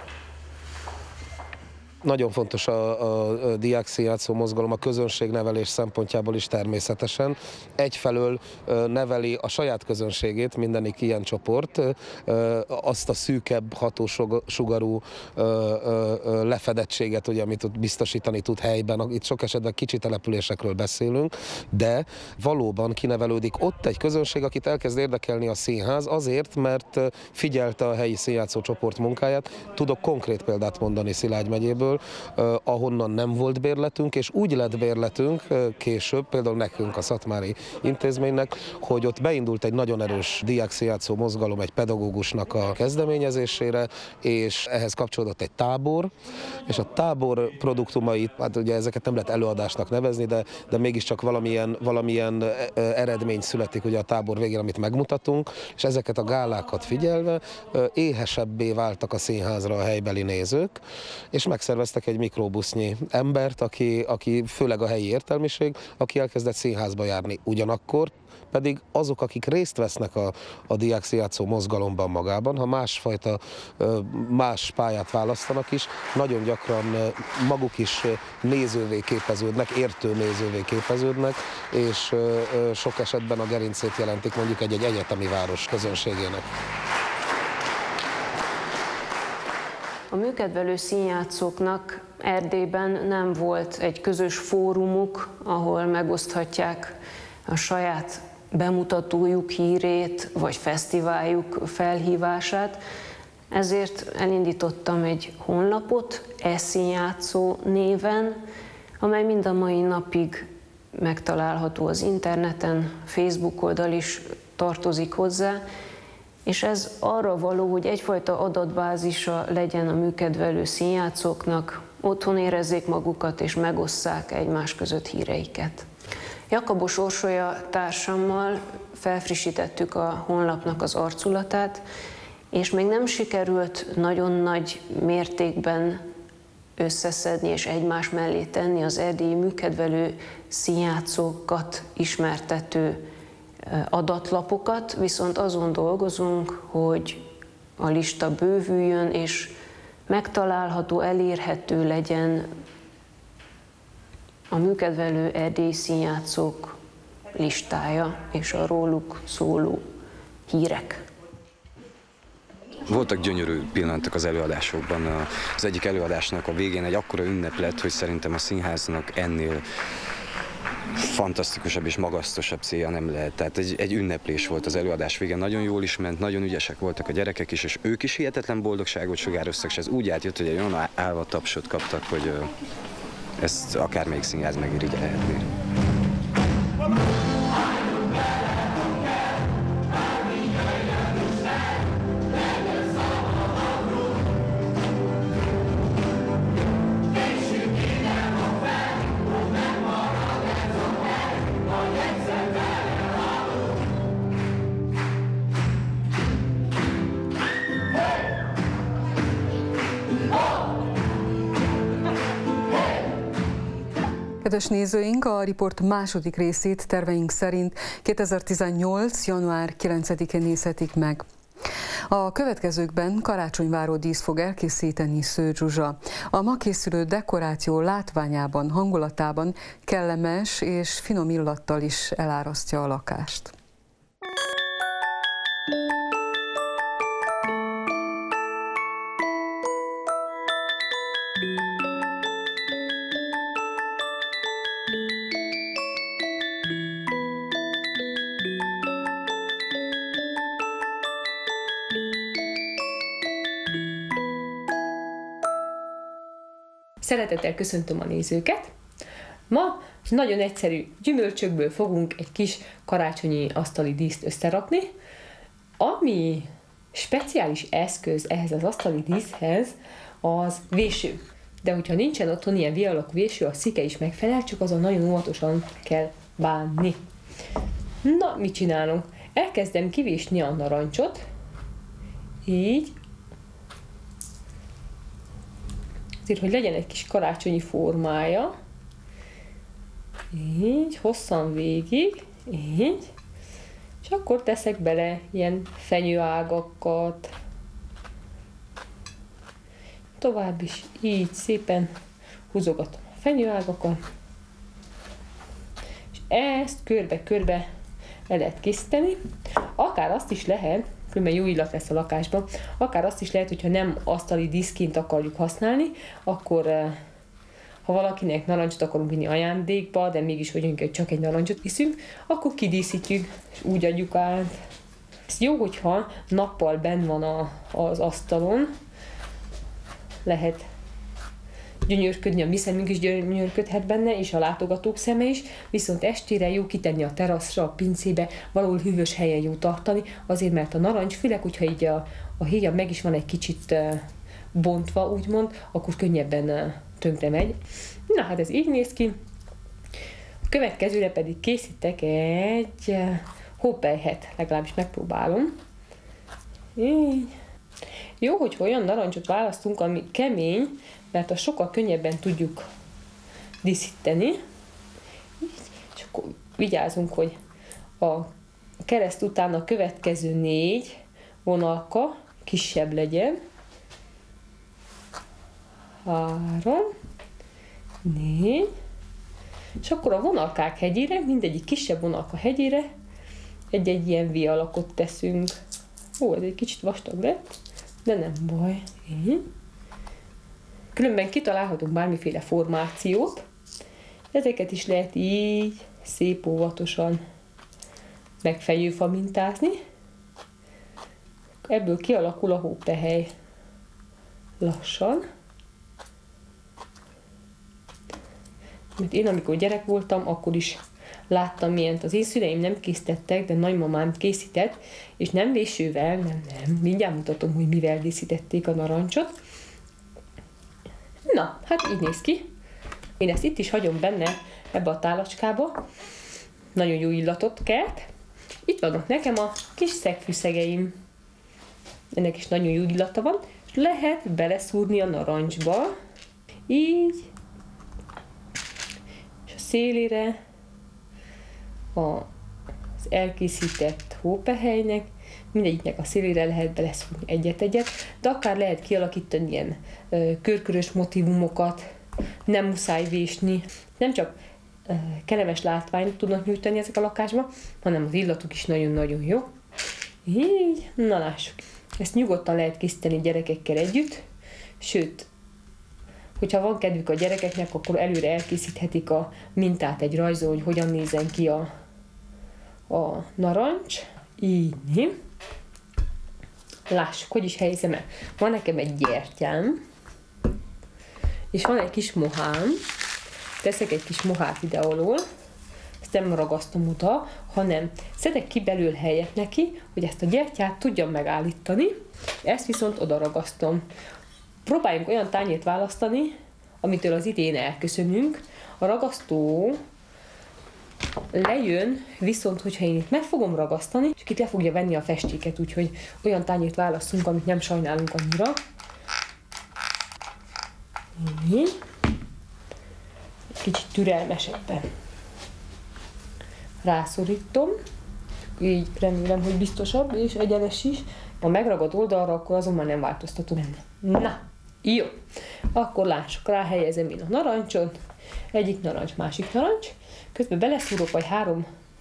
Nagyon fontos a diákszínjátszó mozgalom a közönségnevelés szempontjából is természetesen. Egyfelől neveli a saját közönségét mindenik ilyen csoport, azt a szűkebb hatósugarú lefedettséget, ugye, amit biztosítani tud helyben. Itt sok esetben kicsi településekről beszélünk, de valóban kinevelődik ott egy közönség, akit elkezd érdekelni a színház azért, mert figyelte a helyi színjátszó csoport munkáját. Tudok konkrét példát mondani Szilágy megyéből. Budapestről, ahonnan nem volt bérletünk, és úgy lett bérletünk később, például nekünk a Szatmári Intézménynek, hogy ott beindult egy nagyon erős diákszínjátszó mozgalom egy pedagógusnak a kezdeményezésére, és ehhez kapcsolódott egy tábor, és a tábor produktumait, hát ugye ezeket nem lehet előadásnak nevezni, de mégiscsak valamilyen eredmény születik ugye a tábor végén, amit megmutatunk, és ezeket a gálákat figyelve éhesebbé váltak a színházra a helybeli nézők, és megszerveztek egy mikrobusznyi embert, aki főleg a helyi értelmiség, aki elkezdett színházba járni. Ugyanakkor pedig azok, akik részt vesznek a diákszínjátszó mozgalomban magában, ha más pályát választanak is, nagyon gyakran maguk is nézővé képeződnek, értő nézővé képeződnek, és sok esetben a gerincét jelentik mondjuk egy egyetemi város közönségének. A műkedvelő színjátszóknak Erdélyben nem volt egy közös fórumuk, ahol megoszthatják a saját bemutatójuk hírét, vagy fesztiváljuk felhívását. Ezért elindítottam egy honlapot, e-színjátszó néven, amely mind a mai napig megtalálható az interneten, Facebook oldal is tartozik hozzá, és ez arra való, hogy egyfajta adatbázisa legyen a műkedvelő színjátszóknak, otthon érezzék magukat és megosszák egymás között híreiket. Jakabos Orsolya társammal felfrissítettük a honlapnak az arculatát, és még nem sikerült nagyon nagy mértékben összeszedni és egymás mellé tenni az erdélyi műkedvelő színjátszókat ismertető adatlapokat, viszont azon dolgozunk, hogy a lista bővüljön, és megtalálható, elérhető legyen a műkedvelő erdélyi színjátszók listája és a róluk szóló hírek. Voltak gyönyörű pillanatok az előadásokban. Az egyik előadásnak a végén egy akkora ünnep lett, hogy szerintem a színháznak ennél fantasztikusabb és magasztosabb célja nem lehet. Tehát egy ünneplés volt az előadás végén, nagyon jól is ment, nagyon ügyesek voltak a gyerekek is, és ők is hihetetlen boldogságot sugároztak, és ez úgy átjött, hogy egy olyan állva tapsot kaptak, hogy ezt akármelyik színház megirigyelhetné. Kedves nézőink, a riport második részét terveink szerint 2018. január 9-én nézhetik meg. A következőkben karácsonyváró dísz fog elkészíteni Szőcs Zsuzsa. A ma készülő dekoráció látványában, hangulatában kellemes és finom illattal is elárasztja a lakást. Szeretettel köszöntöm a nézőket! Ma nagyon egyszerű gyümölcsökből fogunk egy kis karácsonyi asztali díszt összerakni. Ami speciális eszköz ehhez az asztali díszhez, az véső. De hogyha nincsen otthon ilyen V alakú véső, a szike is megfelel, csak azon nagyon óvatosan kell bánni. Na, mit csinálunk? Elkezdem kivésni a narancsot, így, azért, hogy legyen egy kis karácsonyi formája. Így, hosszan végig, így. És akkor teszek bele ilyen fenyőágakat. Tovább is így szépen húzogatom a fenyőágakat. És ezt körbe-körbe le lehet készíteni. Akár azt is lehet, különben jó illat lesz a lakásban, akár azt is lehet, hogyha nem asztali díszként akarjuk használni, akkor ha valakinek narancsot akarunk vinni ajándékba, de mégis hogy csak egy narancsot iszünk, akkor kidíszítjük, és úgy adjuk át. Ez jó, hogyha nappal benn van az asztalon, lehet gyönyörködni, a mi szemünk is gyönyörködhet benne, és a látogatók szeme is, viszont estére jó kitenni a teraszra, a pincébe, valahol hűvös helyen jó tartani, azért mert a narancs, főleg, hogyha így a héja meg is van egy kicsit bontva, úgymond, akkor könnyebben tönkre megy. Na hát ez így néz ki. A következőre pedig készítek egy hópelyhet, legalábbis megpróbálom. Így. Jó, hogy olyan narancsot választunk, ami kemény, mert azt sokkal könnyebben tudjuk díszíteni. És akkor vigyázunk, hogy a kereszt után a következő 4 vonalka kisebb legyen. 3, 4, és akkor a vonalkák hegyére, mindegyik kisebb vonalka hegyére egy-egy ilyen V alakot teszünk. Ó, ez egy kicsit vastag lett, de nem baj. Így. Különben kitalálhatunk bármiféle formációt. Ezeket is lehet így szép óvatosan megfejőfa mintázni. Ebből kialakul a hópehely. Lassan. Mert én amikor gyerek voltam, akkor is láttam milyent. Az én szüleim nem készítettek, de nagymamám készített, és nem vésővel, nem, mindjárt mutatom, hogy mivel díszítették a narancsot. Na, hát így néz ki. Én ezt itt is hagyom benne, ebbe a tálacskába. Nagyon jó illatot kelt. Itt vannak nekem a kis szegfűszegeim. Ennek is nagyon jó illata van, és lehet beleszúrni a narancsba. Így. És a szélére az elkészített hópehelynek, mindegyiknek a szélére lehet beleszúrni egyet-egyet, de akár lehet kialakítani ilyen körkörös motívumokat, nem muszáj vésni, nem csak kellemes látványt tudnak nyújtani ezek a lakásba, hanem az illatuk is nagyon-nagyon jó. Így, na lássuk. Ezt nyugodtan lehet készíteni gyerekekkel együtt, sőt, hogyha van kedvük a gyerekeknek, akkor előre elkészíthetik a mintát egy rajzol, hogy hogyan nézzen ki a narancs. Így. Lássuk, hogy is helyezem el. Van nekem egy gyertyám, és van egy kis mohám. Teszek egy kis mohát ide alól. Ezt nem ragasztom oda, hanem szedek ki belül helyet neki, hogy ezt a gyertyát tudjam megállítani. Ezt viszont oda ragasztom. Próbáljunk olyan tányért választani, amitől az idén elköszönünk. A ragasztó lejön, viszont hogyha én itt meg fogom ragasztani, és itt le fogja venni a festéket, úgyhogy olyan tányért választunk, amit nem sajnálunk annyira. Így. Kicsit türelmesebben rászorítom, így remélem, hogy biztosabb és egyenes is. Ha megragad oldalra, akkor azon már nem változtatom benne. Na, jó. Akkor lássuk, ráhelyezem én a narancsot, egyik narancs, másik narancs, közben beleszúrok vagy 3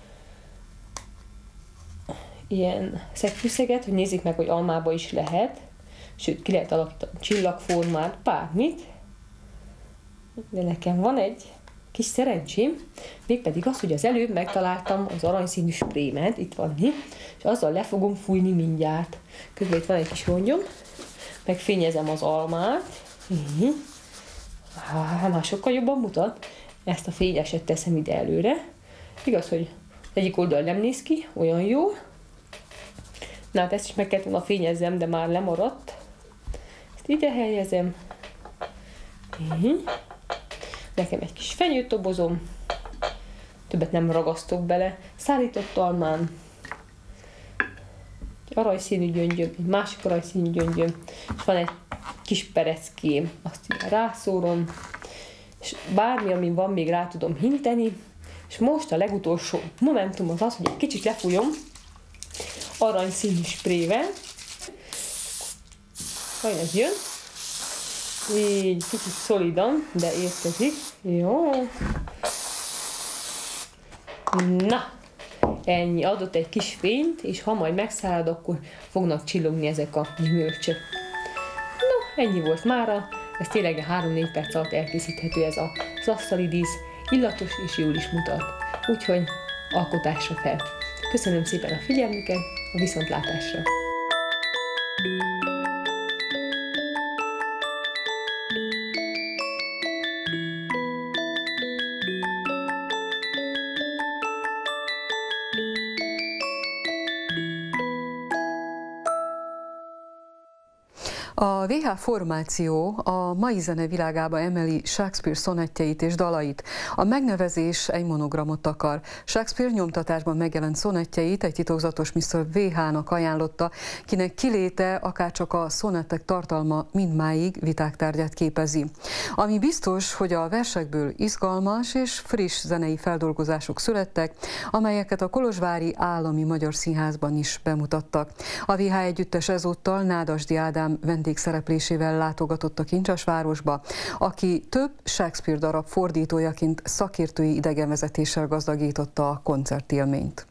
ilyen szegfűszeget, hogy nézzék meg, hogy almába is lehet, sőt, ki lehet alakítani csillagformát, bármit, de nekem van egy kis szerencsém, mégpedig az, hogy az előbb megtaláltam az aranyszínű sprémet, itt van mi, és azzal le fogom fújni mindjárt. Közben itt van egy kis rongyom, megfényezem az almát, már sokkal jobban mutat, ezt a fényeset teszem ide előre. Igaz, hogy egyik oldal nem néz ki, olyan jó. Na hát ezt is meg kellett volna fényezzem, de már lemaradt. Ezt ide helyezem. Nekem egy kis fenyőtobozom, többet nem ragasztok bele, szállított almám, egy aranyszínű gyöngyöm, egy másik aranyszínű gyöngyöm, és van egy kis pereckém, azt így rászórom, és bármi, amin van, még rá tudom hinteni, és most a legutolsó momentum az az, hogy egy kicsit lefújom aranyszínű sprével, majd ez jön, így kicsit szolidan, de érkezik. Jó. Na, ennyi. Adott egy kis fényt, és ha majd megszárad, akkor fognak csillogni ezek a gyümölcsök. No, ennyi volt mára. Ez tényleg 3-4 perc alatt elkészíthető ez az asztali dísz. Illatos és jól is mutat. Úgyhogy alkotásra fel. Köszönöm szépen a figyelmüket, a viszontlátásra! A VH formáció a mai zene világába emeli Shakespeare szonettjeit és dalait. A megnevezés egy monogramot akar. Shakespeare nyomtatásban megjelent szonettjeit egy titokzatos Mr. VH-nak ajánlotta, kinek kiléte, akárcsak a szonettek tartalma mindmáig viták tárgyát képezi. Ami biztos, hogy a versekből izgalmas és friss zenei feldolgozások születtek, amelyeket a Kolozsvári Állami Magyar Színházban is bemutattak. A VH együttes ezúttal Nádasdy Ádám vendégszereplésével látogatott a Kincsesvárosba, aki több Shakespeare darab fordítójaként szakértői idegenvezetéssel gazdagította a koncertélményt.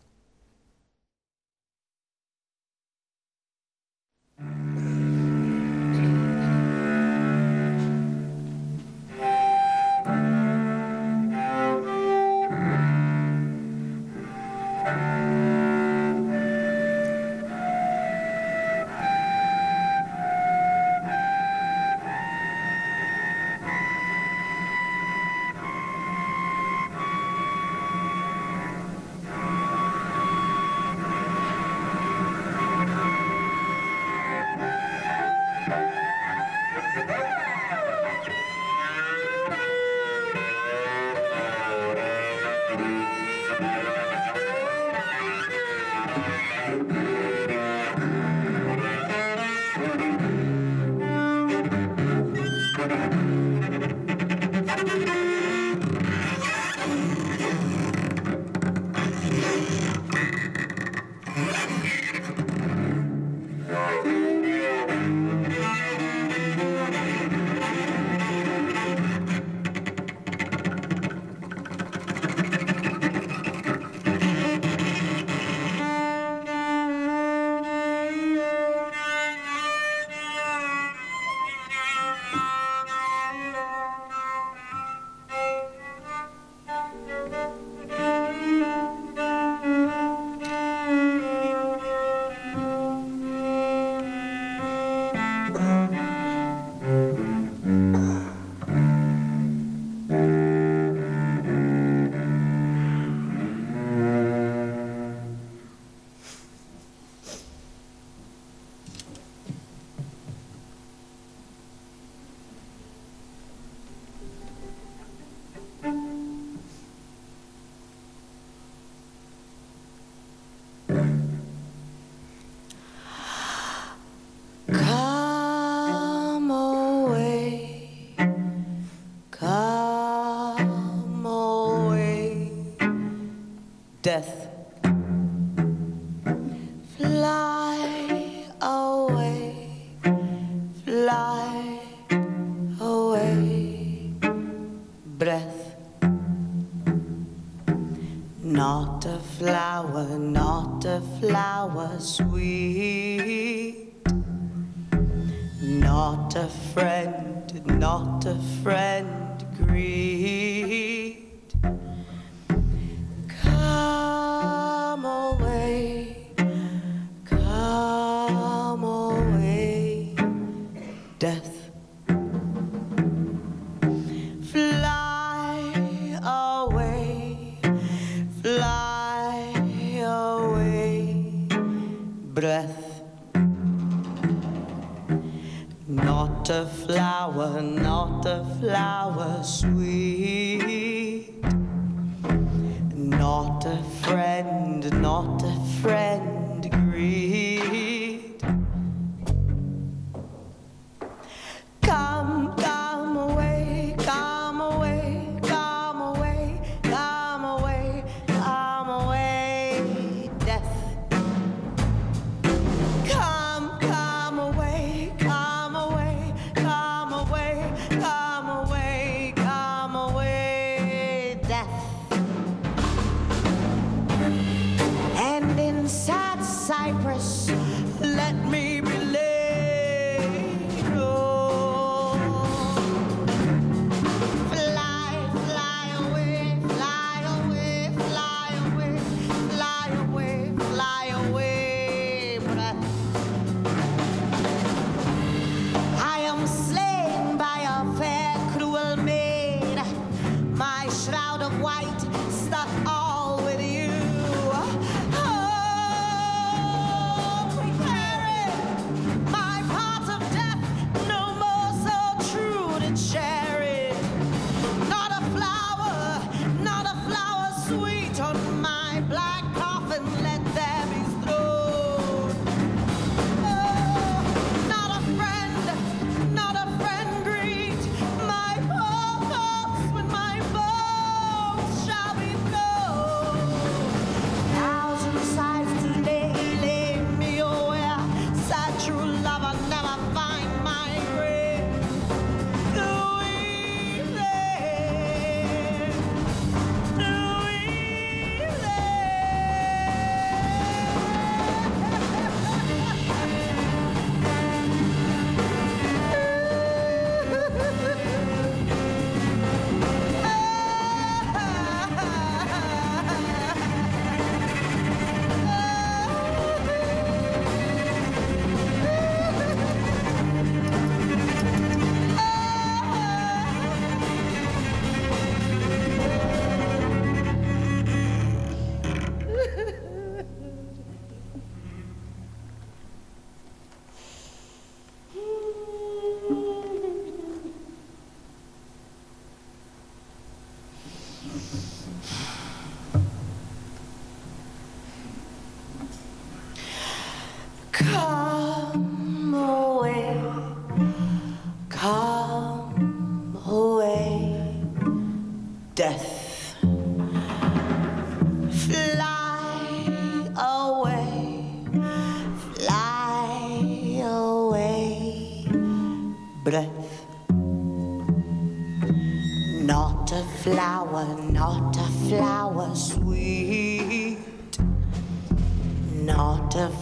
Death, fly away, fly away, breath, not a flower sweet, not a friend greet. Come away, death. Fly away, breath. Not a flower sweet, not a friend greet. Come away, come away, come away, come away, come away, death. Come away, come away, come away, come away, come away, death. And inside Cyprus Come away, death. Fly away, fly away, breath. Not a flower sweet. Not a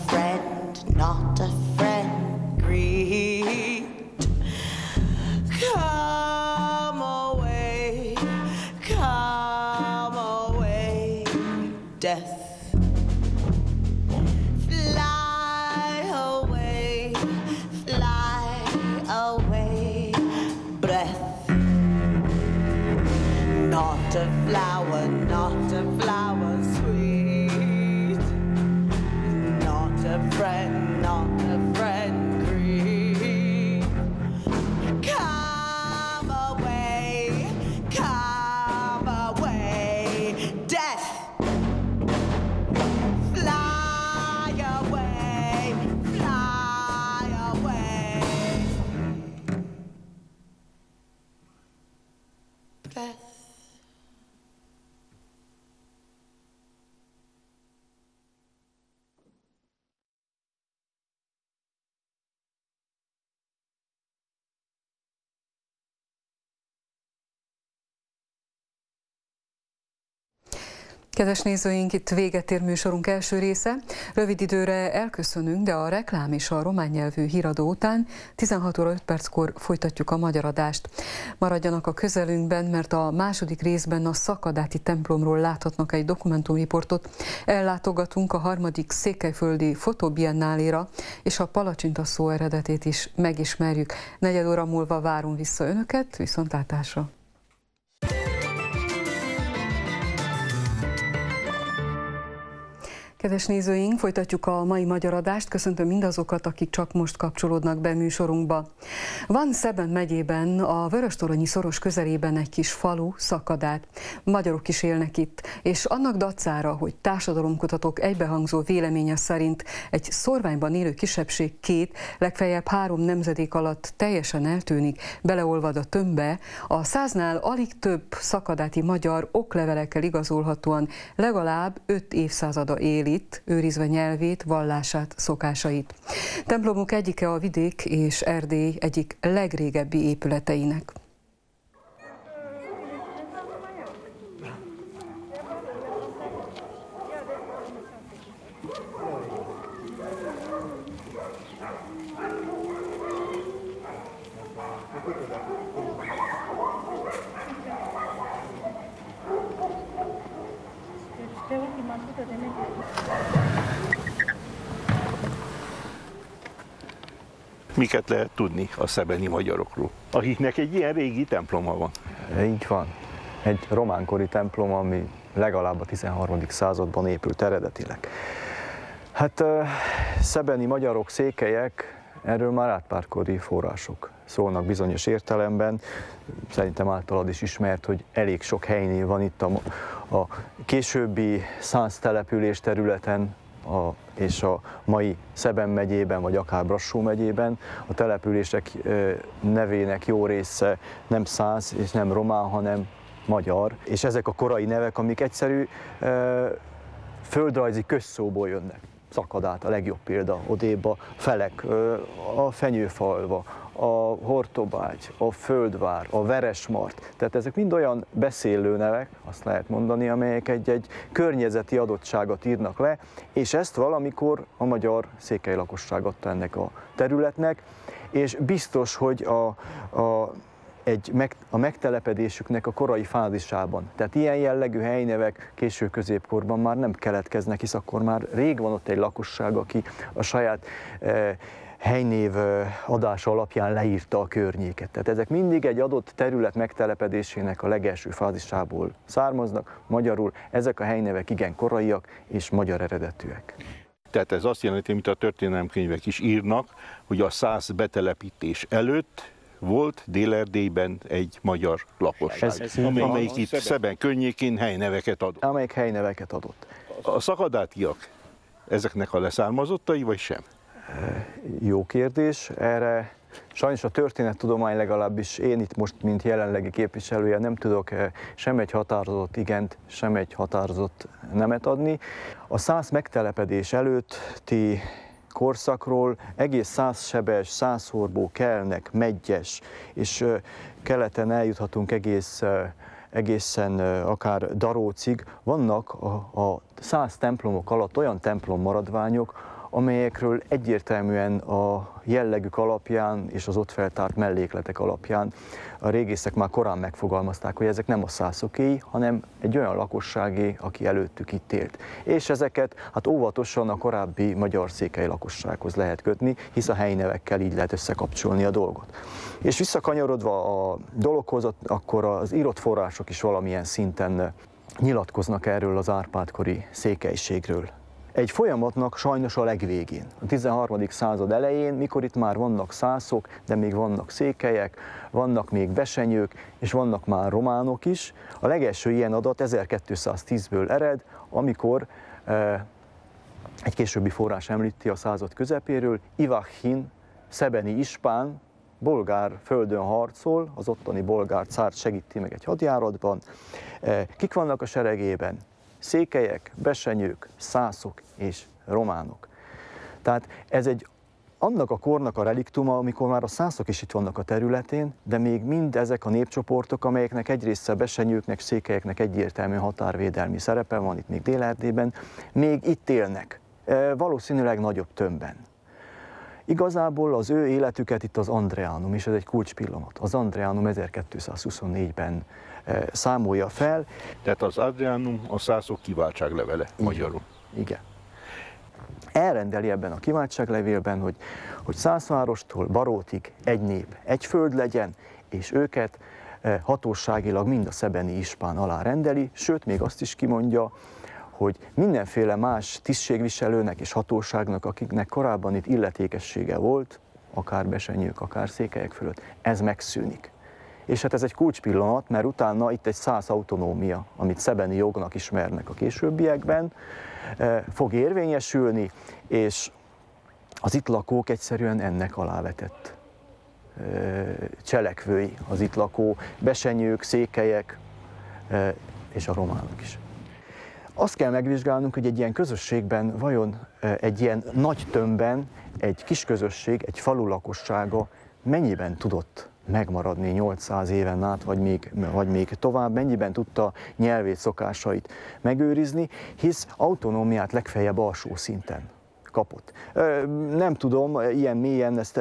friend greet. Come away, death. Fly away, breath. Not a flower sweet. Not a friend greet. Come away, death. Fly away, breath. Kedves nézőink, itt véget ér műsorunk első része. Rövid időre elköszönünk, de a reklám és a román nyelvű híradó után 16 óra 5 perckor folytatjuk a magyar adást. Maradjanak a közelünkben, mert a második részben a Szakadáti templomról láthatnak egy dokumentumriportot. Ellátogatunk a 3. székelyföldi fotobiennáléra, és a palacsinta szó eredetét is megismerjük. 4 óra múlva várom vissza önöket, viszontlátásra! Kedves nézőink, folytatjuk a mai magyar adást. Köszöntöm mindazokat, akik csak most kapcsolódnak be műsorunkba. Van Szeben megyében, a Vöröstoronyi szoros közelében egy kis falu, Szakadát. Magyarok is élnek itt, és annak dacára, hogy társadalomkutatók egybehangzó véleménye szerint egy szorványban élő kisebbség 2, legfeljebb 3 nemzedék alatt teljesen eltűnik, beleolvad a tömbbe, a 100-nál alig több szakadáti magyar oklevelekkel igazolhatóan legalább 5 évszázada él itt, őrizve nyelvét, vallását, szokásait. Templomuk egyike a vidék és Erdély egyik legrégebbi épületeinek. Miket lehet tudni a szebeni magyarokról, akiknek egy ilyen régi temploma van? Így van. Egy románkori templom, ami legalább a 13. században épült eredetileg. Hát szebeni magyarok, székelyek, erről már átpárkori források szólnak bizonyos értelemben. Szerintem általad is ismert, hogy elég sok helynév van itt a későbbi szász település területen, és a mai Szeben megyében, vagy akár Brassó megyében. A települések nevének jó része nem szász és nem román, hanem magyar. És ezek a korai nevek, amik egyszerű földrajzi közszóból jönnek. Szakadát a legjobb példa, odébb a Felek, a Fenyőfalva, a Hortobágy, a Földvár, a Veresmart. Tehát ezek mind olyan beszélő nevek, azt lehet mondani, amelyek egy környezeti adottságot írnak le, és ezt valamikor a magyar székely lakosság adta ennek a területnek, és biztos, hogy a megtelepedésüknek a korai fázisában. Tehát ilyen jellegű helynevek késő középkorban már nem keletkeznek, hisz akkor már rég van ott egy lakosság, aki a saját helynév adása alapján leírta a környéket. Tehát ezek mindig egy adott terület megtelepedésének a legelső fázisából származnak, magyarul ezek a helynevek igen koraiak és magyar eredetűek. Tehát ez azt jelenti, amit a történelemkönyvek is írnak, hogy a szász betelepítés előtt volt Dél-Erdélyben egy magyar lakosság, amelyik itt Szeben környékén helyneveket adott. Amelyik helyneveket adott. A szakadátiak ezeknek a leszármazottai, vagy sem? Jó kérdés. Erre Sajnos a történettudomány, legalábbis én itt most, mint jelenlegi képviselője nem tudok sem egy határozott igent, sem egy határozott nemet adni. A szász megtelepedés előtti korszakról egész Százsebes, Százhorbó, Kelnek, Medgyes, és keleten eljuthatunk egészen akár Darócig. Vannak a szász templomok alatt olyan templom maradványok, amelyekről egyértelműen a jellegük alapján és az ott feltárt mellékletek alapján a régészek már korán megfogalmazták, hogy ezek nem a szászokéi, hanem egy olyan lakosságé, aki előttük itt élt. És ezeket hát óvatosan a korábbi magyar székely lakossághoz lehet kötni, hisz a helyi nevekkel így lehet összekapcsolni a dolgot. És visszakanyarodva a dologhoz, akkor az írott források is valamilyen szinten nyilatkoznak erről az Árpád-kori székelységről. Egy folyamatnak sajnos a legvégén, a 13. század elején, mikor itt már vannak szászok, de még vannak székelyek, vannak még besenyők, és vannak már románok is. A legelső ilyen adat 1210-ből ered, amikor egy későbbi forrás említi a század közepéről, Ivachin, szebeni ispán, bolgár földön harcol, az ottani bolgár cárt segíti meg egy hadjáratban. Kik vannak a seregében? Székelyek, besenyők, szászok és románok. Tehát ez annak a kornak a reliktuma, amikor már a szászok is itt vannak a területén, de még mind ezek a népcsoportok, amelyeknek egyrészt a besenyőknek, székelyeknek egyértelmű határvédelmi szerepe van itt még Dél-Erdélyben, még itt élnek, valószínűleg nagyobb tömbben. Igazából az ő életüket itt az Andreanum, és ez egy kulcspillanat. Az Andreanum 1224-ben számolja fel. Tehát az Andreanum a szászok kiváltságlevele magyarul. Igen. Elrendeli ebben a kiváltságlevélben, hogy Szászvárostól Barótig egy nép, egy föld legyen, és őket hatóságilag mind a szebeni ispán alá rendeli, sőt még azt is kimondja, hogy mindenféle más tisztségviselőnek és hatóságnak, akiknek korábban itt illetékessége volt, akár besenyők, akár székelyek fölött, ez megszűnik. És hát ez egy kulcspillanat, mert utána itt egy szász autonómia, amit szebeni jognak ismernek a későbbiekben, fog érvényesülni, és az itt lakók egyszerűen ennek alávetett cselekvői, az itt lakó besenyők, székelyek és a románok is. Azt kell megvizsgálnunk, hogy egy ilyen közösségben vajon egy ilyen nagy tömbben egy kis közösség, egy falu lakossága mennyiben tudott megmaradni 800 éven át, vagy még tovább, mennyiben tudta nyelvét, szokásait megőrizni, hisz autonómiát legfeljebb alsó szinten kapott. Nem tudom ilyen mélyen ezt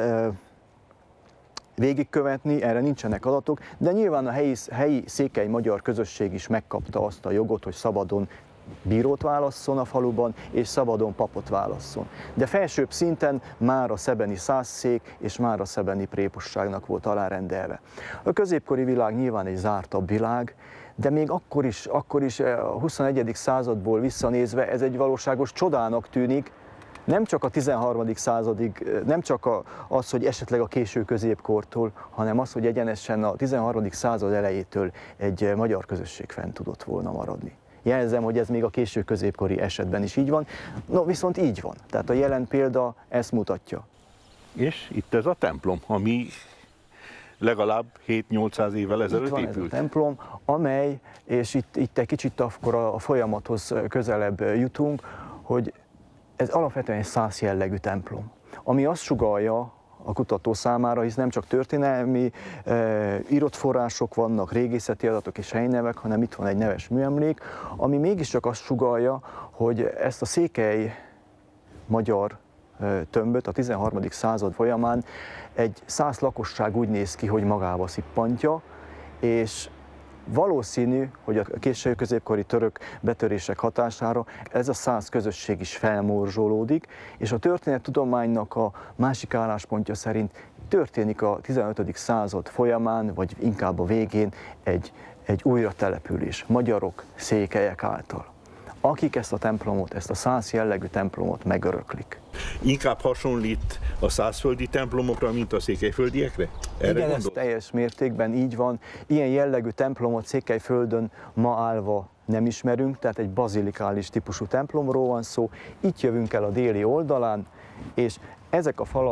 végigkövetni, erre nincsenek adatok, de nyilván a helyi székely magyar közösség is megkapta azt a jogot, hogy szabadon bírót válasszon a faluban, és szabadon papot válasszon. De felsőbb szinten már a szebeni szászszék és már a szebeni préposságnak volt alárendelve. A középkori világ nyilván egy zártabb világ, de még akkor is a 21. századból visszanézve ez egy valóságos csodának tűnik, nem csak a 13. századig, nem csak az, hogy esetleg a késő középkortól, hanem az, hogy egyenesen a 13. század elejétől egy magyar közösség fent tudott volna maradni. Jelzem, hogy ez még a késő középkori esetben is így van, no viszont így van. Tehát a jelen példa ezt mutatja. És itt ez a templom, ami legalább 7-800 évvel ezelőtt épült. Itt van ez a templom, amely, és itt egy kicsit akkor a folyamathoz közelebb jutunk, hogy ez alapvetően egy szász jellegű templom, ami azt sugallja a kutató számára, hisz nem csak történelmi írott források vannak, régészeti adatok és helynevek, hanem itt van egy neves műemlék, ami mégiscsak azt sugallja, hogy ezt a székely magyar tömböt a 13. század folyamán egy szász lakosság úgy néz ki, hogy magába szippantja, és valószínű, hogy a késő középkori török betörések hatására ez a szász közösség is felmorzsolódik, és a történettudománynak a másik álláspontja szerint történik a 15. század folyamán, vagy inkább a végén egy újratelepülés magyarok, székelyek által, akik ezt a templomot, ezt a szász jellegű templomot megöröklik. Inkább hasonlít a szászföldi templomokra, mint a székelyföldiekre? Igen, ez teljes mértékben így van. Ilyen jellegű templomot Székelyföldön ma állva nem ismerünk, tehát egy bazilikális típusú templomról van szó. Itt jövünk el a déli oldalán, és ezek a falak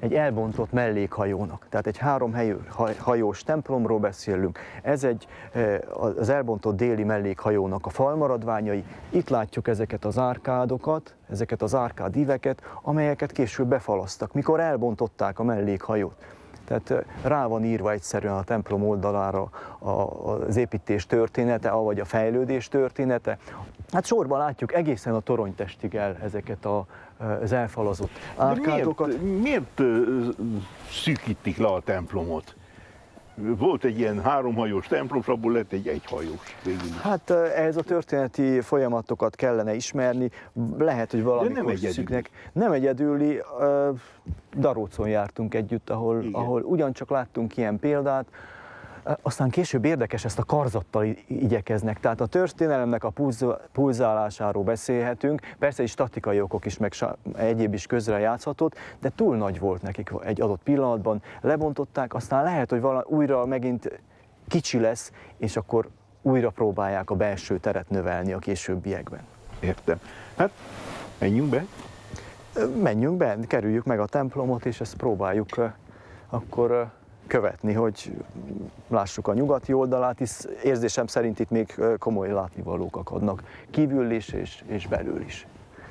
egy elbontott mellékhajónak. Tehát egy 3 hajós templomról beszélünk. Ez az elbontott déli mellékhajónak a falmaradványai. Itt látjuk ezeket az árkádokat, ezeket az árkádíveket, amelyeket később befalasztak, mikor elbontották a mellékhajót. Tehát rá van írva egyszerűen a templom oldalára az építés története, avagy a fejlődés története. Hát sorban látjuk egészen a toronytestig el ezeket az elfalazott árkádokat. Miért szűkítik le a templomot? Volt egy ilyen 3 hajós templom, és abból lett egy 1 hajós végül. Hát ehhez a történeti folyamatokat kellene ismerni, lehet, hogy valamikor szűknek. Nem egyedüli, Darócon jártunk együtt, ahol ugyancsak láttunk ilyen példát. Aztán később érdekes, ezt a karzattal igyekeznek, tehát a történelemnek a pulzálásáról beszélhetünk, persze is statikai okok is, meg egyéb is közre játszhatott, de túl nagy volt nekik egy adott pillanatban, lebontották, aztán lehet, hogy újra megint kicsi lesz, és akkor újra próbálják a belső teret növelni a későbbiekben. Értem. Hát, menjünk be. Menjünk be, kerüljük meg a templomot, és ezt próbáljuk akkor követni, hogy lássuk a nyugati oldalát, hisz érzésem szerint itt még komoly látnivalók akadnak, kívül is és belül is.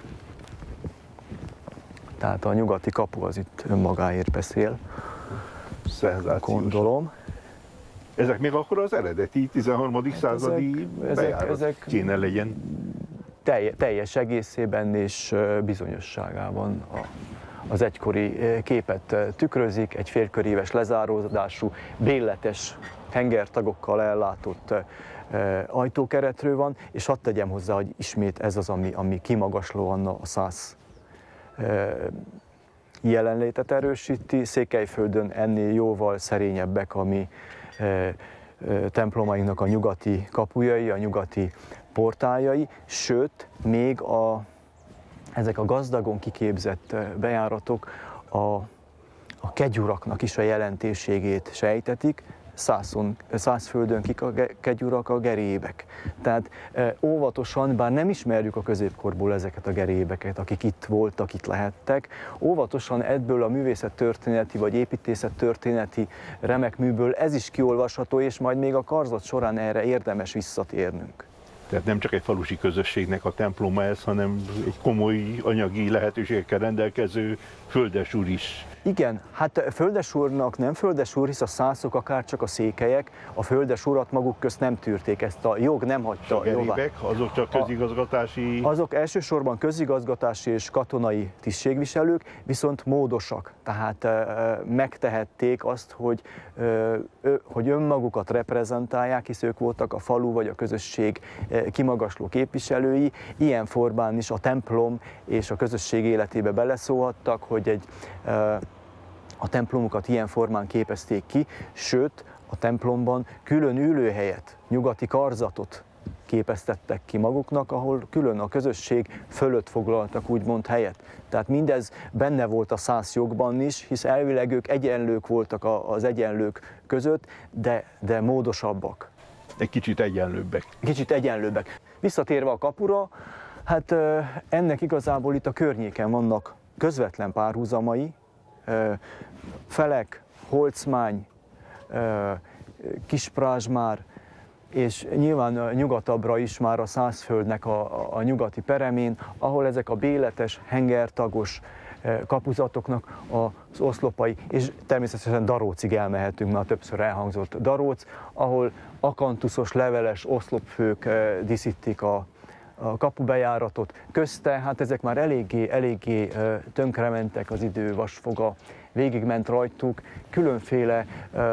Tehát a nyugati kapu az itt önmagáért beszél, gondolom. Ezek még akkor az eredeti 13. századi bejárat kéne legyen? Teljes egészében és bizonyosságában az egykori képet tükrözik, egy félköríves lezáródású, béletes hengertagokkal ellátott ajtókeretről van, és hadd tegyem hozzá, hogy ismét ez az, ami kimagaslóan a szász jelenlétet erősíti. Székelyföldön ennél jóval szerényebbek a mi templomainknak a nyugati kapujai, a nyugati portáljai, sőt, még ezek a gazdagon kiképzett bejáratok a kegyuraknak is a jelentőségét sejtetik. Szászföldön kik a kegyurak? A gerébek. Tehát óvatosan, bár nem ismerjük a középkorból ezeket a gerébeket, akik itt voltak, itt lehettek, óvatosan ebből a művészettörténeti vagy építészettörténeti remek műből ez is kiolvasható, és majd még a karzat során erre érdemes visszatérnünk. Tehát nem csak egy falusi közösségnek a temploma ez, hanem egy komoly anyagi lehetőségekkel rendelkező földesúr is. Igen, hát földesúrnak nem földesúr, hisz a szászok, akár csak a székelyek, a földesúrat maguk közt nem tűrték, ezt a jog nem hagyta. A gerébek, azok csak közigazgatási... Azok elsősorban közigazgatási és katonai tisztségviselők, viszont módosak, tehát megtehették azt, hogy önmagukat reprezentálják, hisz ők voltak a falu vagy a közösség kimagasló képviselői, ilyen formán is a templom és a közösség életébe beleszólhattak, hogy a templomukat ilyen formán képezték ki, sőt a templomban külön ülőhelyet, nyugati karzatot képeztettek ki maguknak, ahol külön a közösség fölött foglaltak úgymond helyet. Tehát mindez benne volt a szász jogban is, hisz elvileg ők egyenlők voltak az egyenlők között, de módosabbak. Egy kicsit egyenlőbbek. Kicsit egyenlőbbek. Visszatérve a kapura, hát ennek igazából itt a környéken vannak közvetlen párhuzamai, Felek, Holcmány, Kisprázsmár, és nyilván nyugatabbra is már a Szászföldnek a nyugati peremén, ahol ezek a béletes, hengertagos kapuzatoknak az oszlopai, és természetesen Darócig elmehetünk, már többször elhangzott Daróc, ahol akantuszos, leveles oszlopfők díszítik a kapubejáratot. Közte, hát ezek már eléggé tönkrementek, az idő vasfoga végigment rajtuk, különféle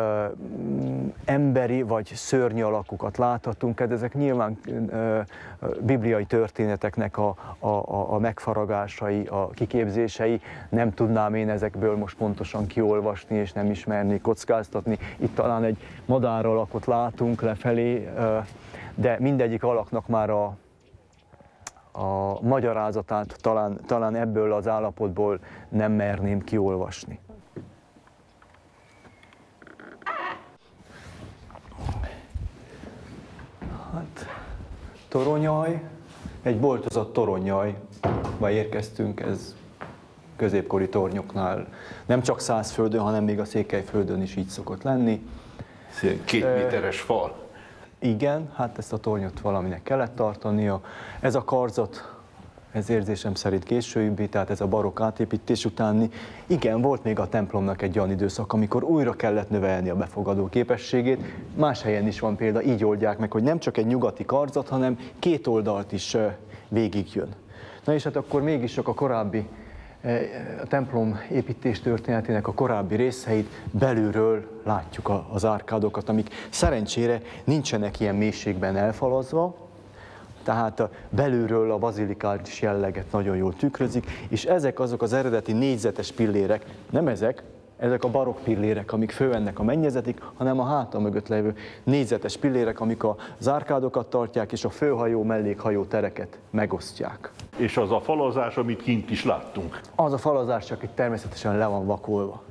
emberi vagy szörnyű alakukat láthatunk, ezek nyilván bibliai történeteknek a megfaragásai, a kiképzései, nem tudnám én ezekből most pontosan kiolvasni, és nem ismerni, kockáztatni. Itt talán egy madáralakot látunk lefelé, de mindegyik alaknak már a magyarázatát talán ebből az állapotból nem merném kiolvasni. Hát, toronyaj, egy boltozott toronyajba érkeztünk, ez középkori tornyoknál, nem csak Szászföldön, hanem még a Székelyföldön is így szokott lenni. 2 méteres fal. Igen, hát ezt a tornyot valaminek kellett tartania. Ez a karzat, ez érzésem szerint későbbi, tehát ez a barokk átépítés utáni. Igen, volt még a templomnak egy olyan időszak, amikor újra kellett növelni a befogadó képességét. Más helyen is van példa, így oldják meg, hogy nem csak egy nyugati karzat, hanem 2 oldalt is végigjön. Na és hát akkor mégis csak a korábbi a templom építés történetének a korábbi részeit belülről látjuk az árkádokat, amik szerencsére nincsenek ilyen mélységben elfalazva, tehát belülről a bazilikális jelleget nagyon jól tükrözik, és ezek azok az eredeti négyzetes pillérek, nem ezek a barokk pillérek, amik fölmennek a mennyezetig, hanem a háta mögött levő négyzetes pillérek, amik az árkádokat tartják, és a főhajó, mellékhajó tereket megosztják. És az a falazás, amit kint is láttunk? Az a falazás csak itt természetesen le van vakolva.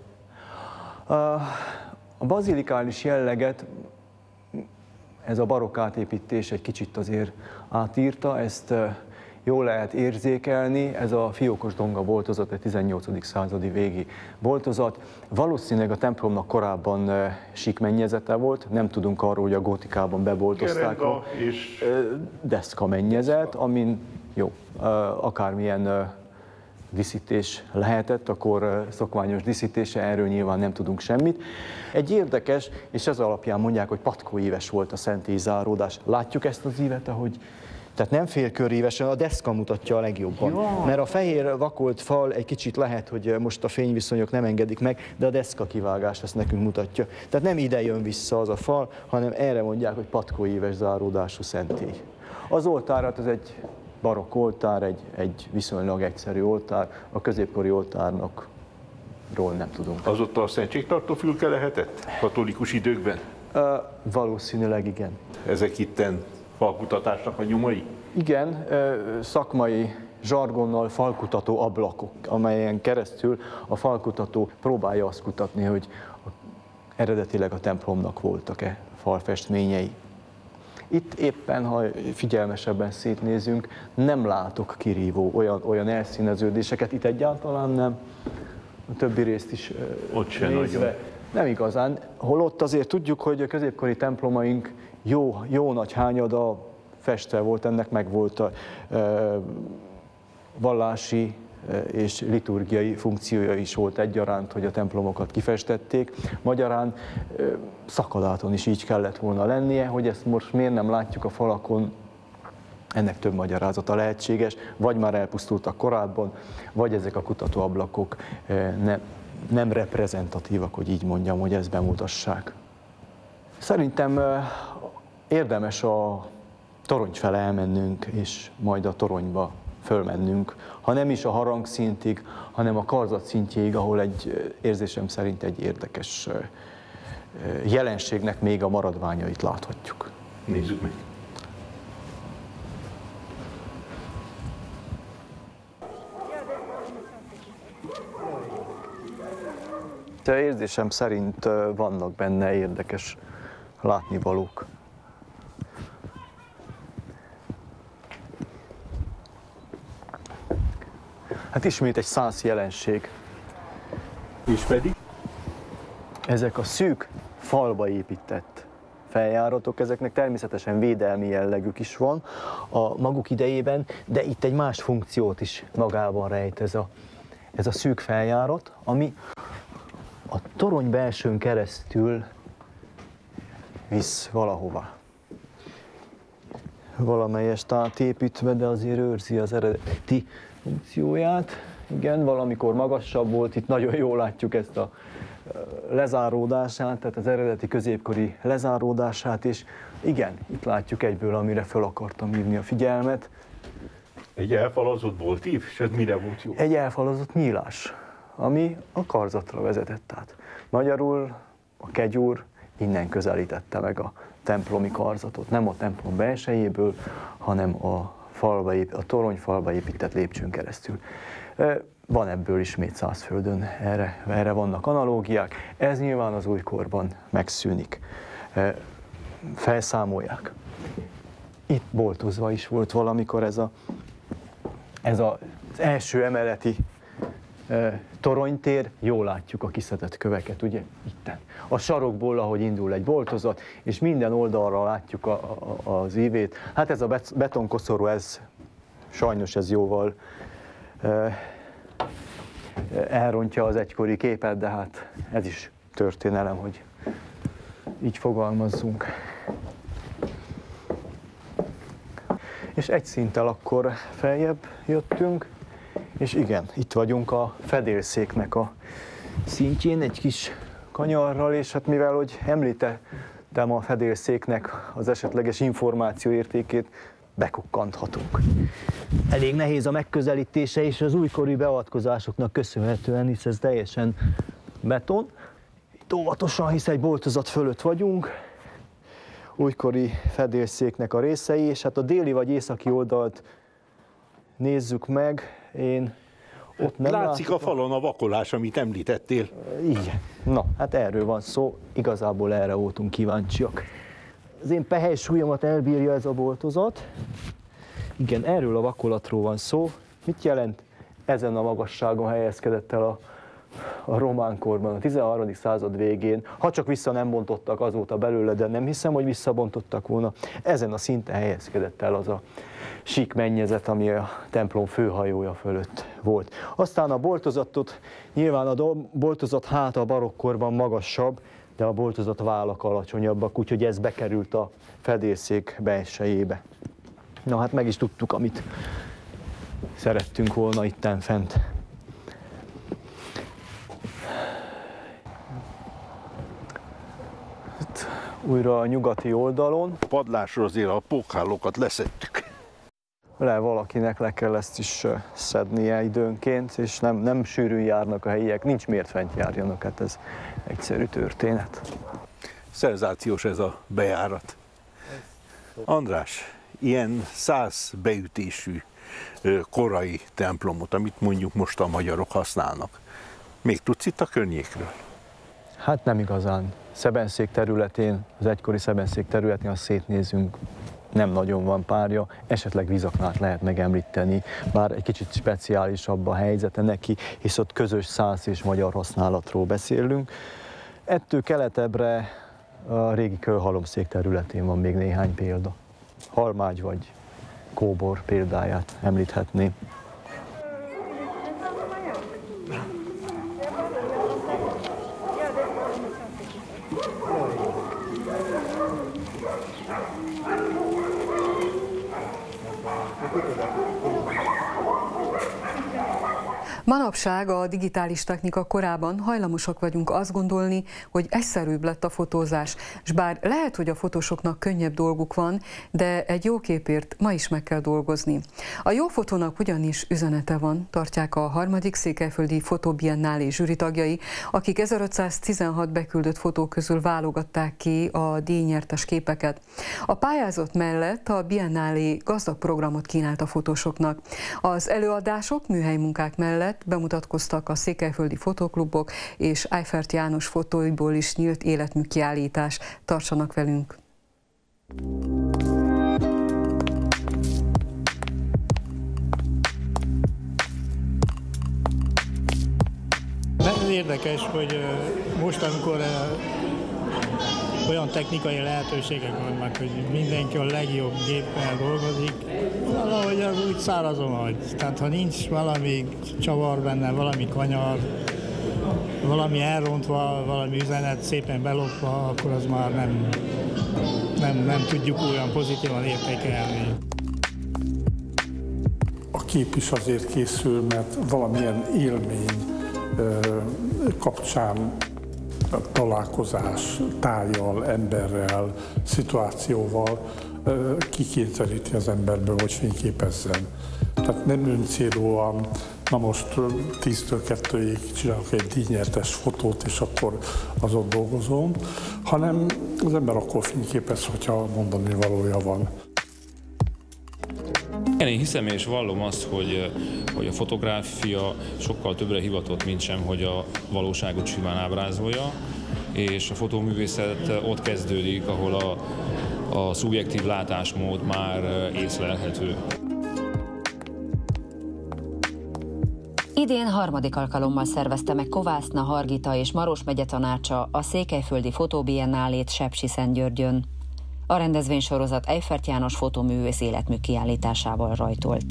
A bazilikális jelleget ez a barokk átépítés egy kicsit azért átírta, ezt jól lehet érzékelni, ez a fiókos donga boltozat, egy 18. századi végi boltozat. Valószínűleg a templomnak korábban síkmennyezete volt, nem tudunk arról, hogy a gótikában beboltozták a deszka mennyezet, amin jó, akármilyen díszítés lehetett, akkor szokványos díszítése, erről nyilván nem tudunk semmit. Egy érdekes, és ez alapján mondják, hogy patkóíves volt a szentély záródás. Látjuk ezt az ívet, ahogy tehát nem félkörívesen, a deszka mutatja a legjobban. Jó. Mert a fehér vakolt fal egy kicsit lehet, hogy most a fényviszonyok nem engedik meg, de a deszka kivágás ezt nekünk mutatja. Tehát nem ide jön vissza az a fal, hanem erre mondják, hogy patkóíves záródású szentély. Az oltárat, ez egy barokk oltár, egy viszonylag egyszerű oltár, a középkori oltárnakról nem tudunk. Az ott a szentségtartó fülke lehetett katolikus időkben? Valószínűleg igen. Ezek itten falkutatásnak a nyomai? Igen, szakmai zsargonnal falkutató ablakok, amelyen keresztül a falkutató próbálja azt kutatni, hogy eredetileg a templomnak voltak-e falfestményei. Itt éppen, ha figyelmesebben szétnézünk, nem látok kirívó olyan elszíneződéseket, itt egyáltalán nem. A többi részt is nézve nem igazán. Holott azért tudjuk, hogy a középkori templomaink jó nagy hányada festve volt, ennek meg volt a vallási és liturgiai funkciója is volt egyaránt, hogy a templomokat kifestették. Magyarán szakadáton is így kellett volna lennie, hogy ezt most miért nem látjuk a falakon, ennek több magyarázata lehetséges, vagy már elpusztultak korábban, vagy ezek a kutatóablakok nem reprezentatívak, hogy így mondjam, hogy ezt bemutassák. Szerintem érdemes a torony fele elmennünk, és majd a toronyba fölmennünk, ha nem is a harangszintig, hanem a karzat szintjéig, ahol egy érzésem szerint egy érdekes jelenségnek még a maradványait láthatjuk. Nézzük meg! Érzésem szerint vannak benne érdekes látnivalók. Hát ismét egy szász jelenség. És pedig? Ezek a szűk, falba épített feljáratok, ezeknek természetesen védelmi jellegük is van a maguk idejében, de itt egy más funkciót is magában rejt ez a szűk feljárat, ami a torony belsőn keresztül visz valahova. Valamelyest átépítve, de azért őrzi az eredeti funkcióját. Igen, valamikor magasabb volt, itt nagyon jól látjuk ezt a lezáródását, tehát az eredeti középkori lezáródását, és igen, itt látjuk egyből, amire fel akartam hívni a figyelmet. Egy elfalazott boltív, és ez mire volt jó? Egy elfalazott nyílás, ami a karzatra vezetett át. Magyarul a kegyúr innen közelítette meg a templomi karzatot, nem a templom belsejéből, hanem a toronyfalba épített lépcsőn keresztül. Van ebből ismét Szászföldön, erre vannak analógiák, ez nyilván az újkorban megszűnik. Felszámolják. Itt boltozva is volt valamikor ez az első emeleti toronytér, jól látjuk a kiszedett köveket, ugye? Itten. A sarokból, ahogy indul egy boltozat, és minden oldalra látjuk az ívét. Hát ez a betonkoszorú, ez sajnos ez jóval elrontja az egykori képet, de hát ez is történelem, hogy így fogalmazzunk. És egy szinttel akkor feljebb jöttünk, és igen, itt vagyunk a fedélszéknek a szintjén, egy kis kanyarral, és hát mivel, hogy említettem a fedélszéknek az esetleges információértékét, bekukkanthatunk. Elég nehéz a megközelítése, és az újkori beavatkozásoknak köszönhetően, hisz ez teljesen beton. Itt óvatosan, hisz egy boltozat fölött vagyunk, újkori fedélszéknek a részei, és hát a déli vagy északi oldalt nézzük meg. Én ott nem látszik a falon a vakolás, amit említettél. Igen. Na, hát erről van szó, igazából erre voltunk kíváncsiak. Az én pehely súlyomat elbírja ez a boltozat. Igen, erről a vakolatról van szó. Mit jelent? Ezen a magasságon helyezkedett el a román korban, a 13. század végén, ha csak vissza nem bontottak azóta belőle, de nem hiszem, hogy visszabontottak volna. Ezen a szinten helyezkedett el az a sík mennyezet, ami a templom főhajója fölött volt. Aztán a boltozatot, nyilván a boltozat háta a barokkorban magasabb, de a boltozat vállak alacsonyabbak, úgyhogy ez bekerült a fedélszék belsejébe. Na hát meg is tudtuk, amit szerettünk volna itten fent. Itt újra a nyugati oldalon. A padlásról azért a pókhálókat leszettük. Valakinek le kell ezt is szednie időnként, és nem sűrűn járnak a helyiek, nincs miért fent járjanak, hát ez egyszerű történet. Szenzációs ez a bejárat. András, ilyen 100 beütésű korai templomot, amit mondjuk most a magyarok használnak, még tudsz itt a környékről? Hát nem igazán. Szebenszék területén, az egykori Szebenszék területén, azt szétnézünk, nem nagyon van párja, esetleg Vizaknát lehet megemlíteni, bár egy kicsit speciálisabb a helyzete neki, hisz ott közös szász és magyar használatról beszélünk. Ettől keletebbre a régi kőhalomszék területén van még néhány példa. Halmágy vagy Kóbor példáját említhetném. Manapság a digitális technika korában hajlamosak vagyunk azt gondolni, hogy egyszerűbb lett a fotózás, és bár lehet, hogy a fotósoknak könnyebb dolguk van, de egy jó képért ma is meg kell dolgozni. A jó fotónak ugyanis üzenete van, tartják a 3. Székelyföldi Fotobiennálé zsűri tagjai, akik 1516 beküldött fotók közül válogatták ki a díjnyertes képeket. A pályázat mellett a Biennálé gazdag programot kínált a fotósoknak. Az előadások, műhelymunkák mellett bemutatkoztak a székelyföldi fotóklubok, és Eifert János fotóiból is nyílt életmű kiállítás. Tartsanak velünk! Nagyon érdekes, hogy most, amikor olyan technikai lehetőségek vannak, hogy mindenki a legjobb géppel dolgozik, valahogy az úgy szárazon hagy. Tehát ha nincs valami csavar benne, valami kanyar, valami elrontva, valami üzenet szépen belopva, akkor az már nem tudjuk olyan pozitívan értékelni. A kép is azért készül, mert valamilyen élmény kapcsán találkozás tárgyal, emberrel, szituációval kikényszeríti az emberből, hogy fényképezzen. Tehát nem öncélúan, na most 10-től 2-ig csinálok egy díjnyertes fotót, és akkor azon dolgozom, hanem az ember akkor fényképez, hogyha mondani valója van. Én hiszem és vallom azt, hogy a fotográfia sokkal többre hivatott, mint sem, hogy a valóságot simán ábrázolja, és a fotóművészet ott kezdődik, ahol a szubjektív látásmód már észlelhető. Idén harmadik alkalommal szervezte meg Kovászna, Hargita és Maros megye tanácsa a Székelyföldi Fotóbiennálét Sepsiszentgyörgyön. A rendezvénysorozat Eifert János fotóművész életmű kiállításával rajtolt.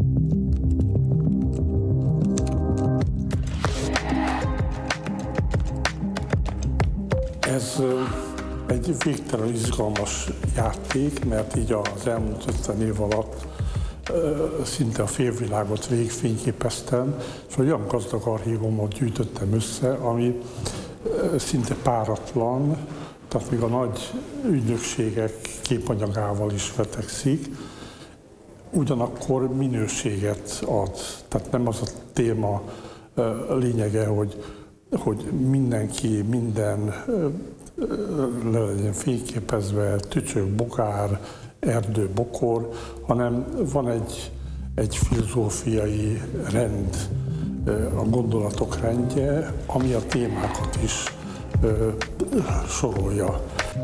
Ez egy végtelen izgalmas játék, mert így az elmúlt 50 év alatt szinte a félvilágot végigfényképeztem, és olyan gazdag archívumot gyűjtöttem össze, ami szinte páratlan, tehát még a nagy ügynökségek képanyagával is vetekszik, ugyanakkor minőséget ad. Tehát nem az a téma lényege, hogy mindenki, minden le legyen fényképezve, tücsök, bogár, erdő, bokor, hanem van egy filozófiai rend, a gondolatok rendje, ami a témákat is sorolja.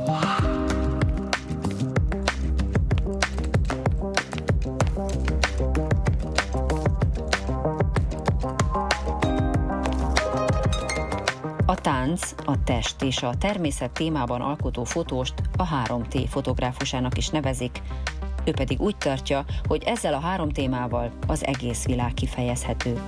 A tánc, a test és a természet témában alkotó fotóst a 3T fotográfusának is nevezik, ő pedig úgy tartja, hogy ezzel a 3 témával az egész világ kifejezhető.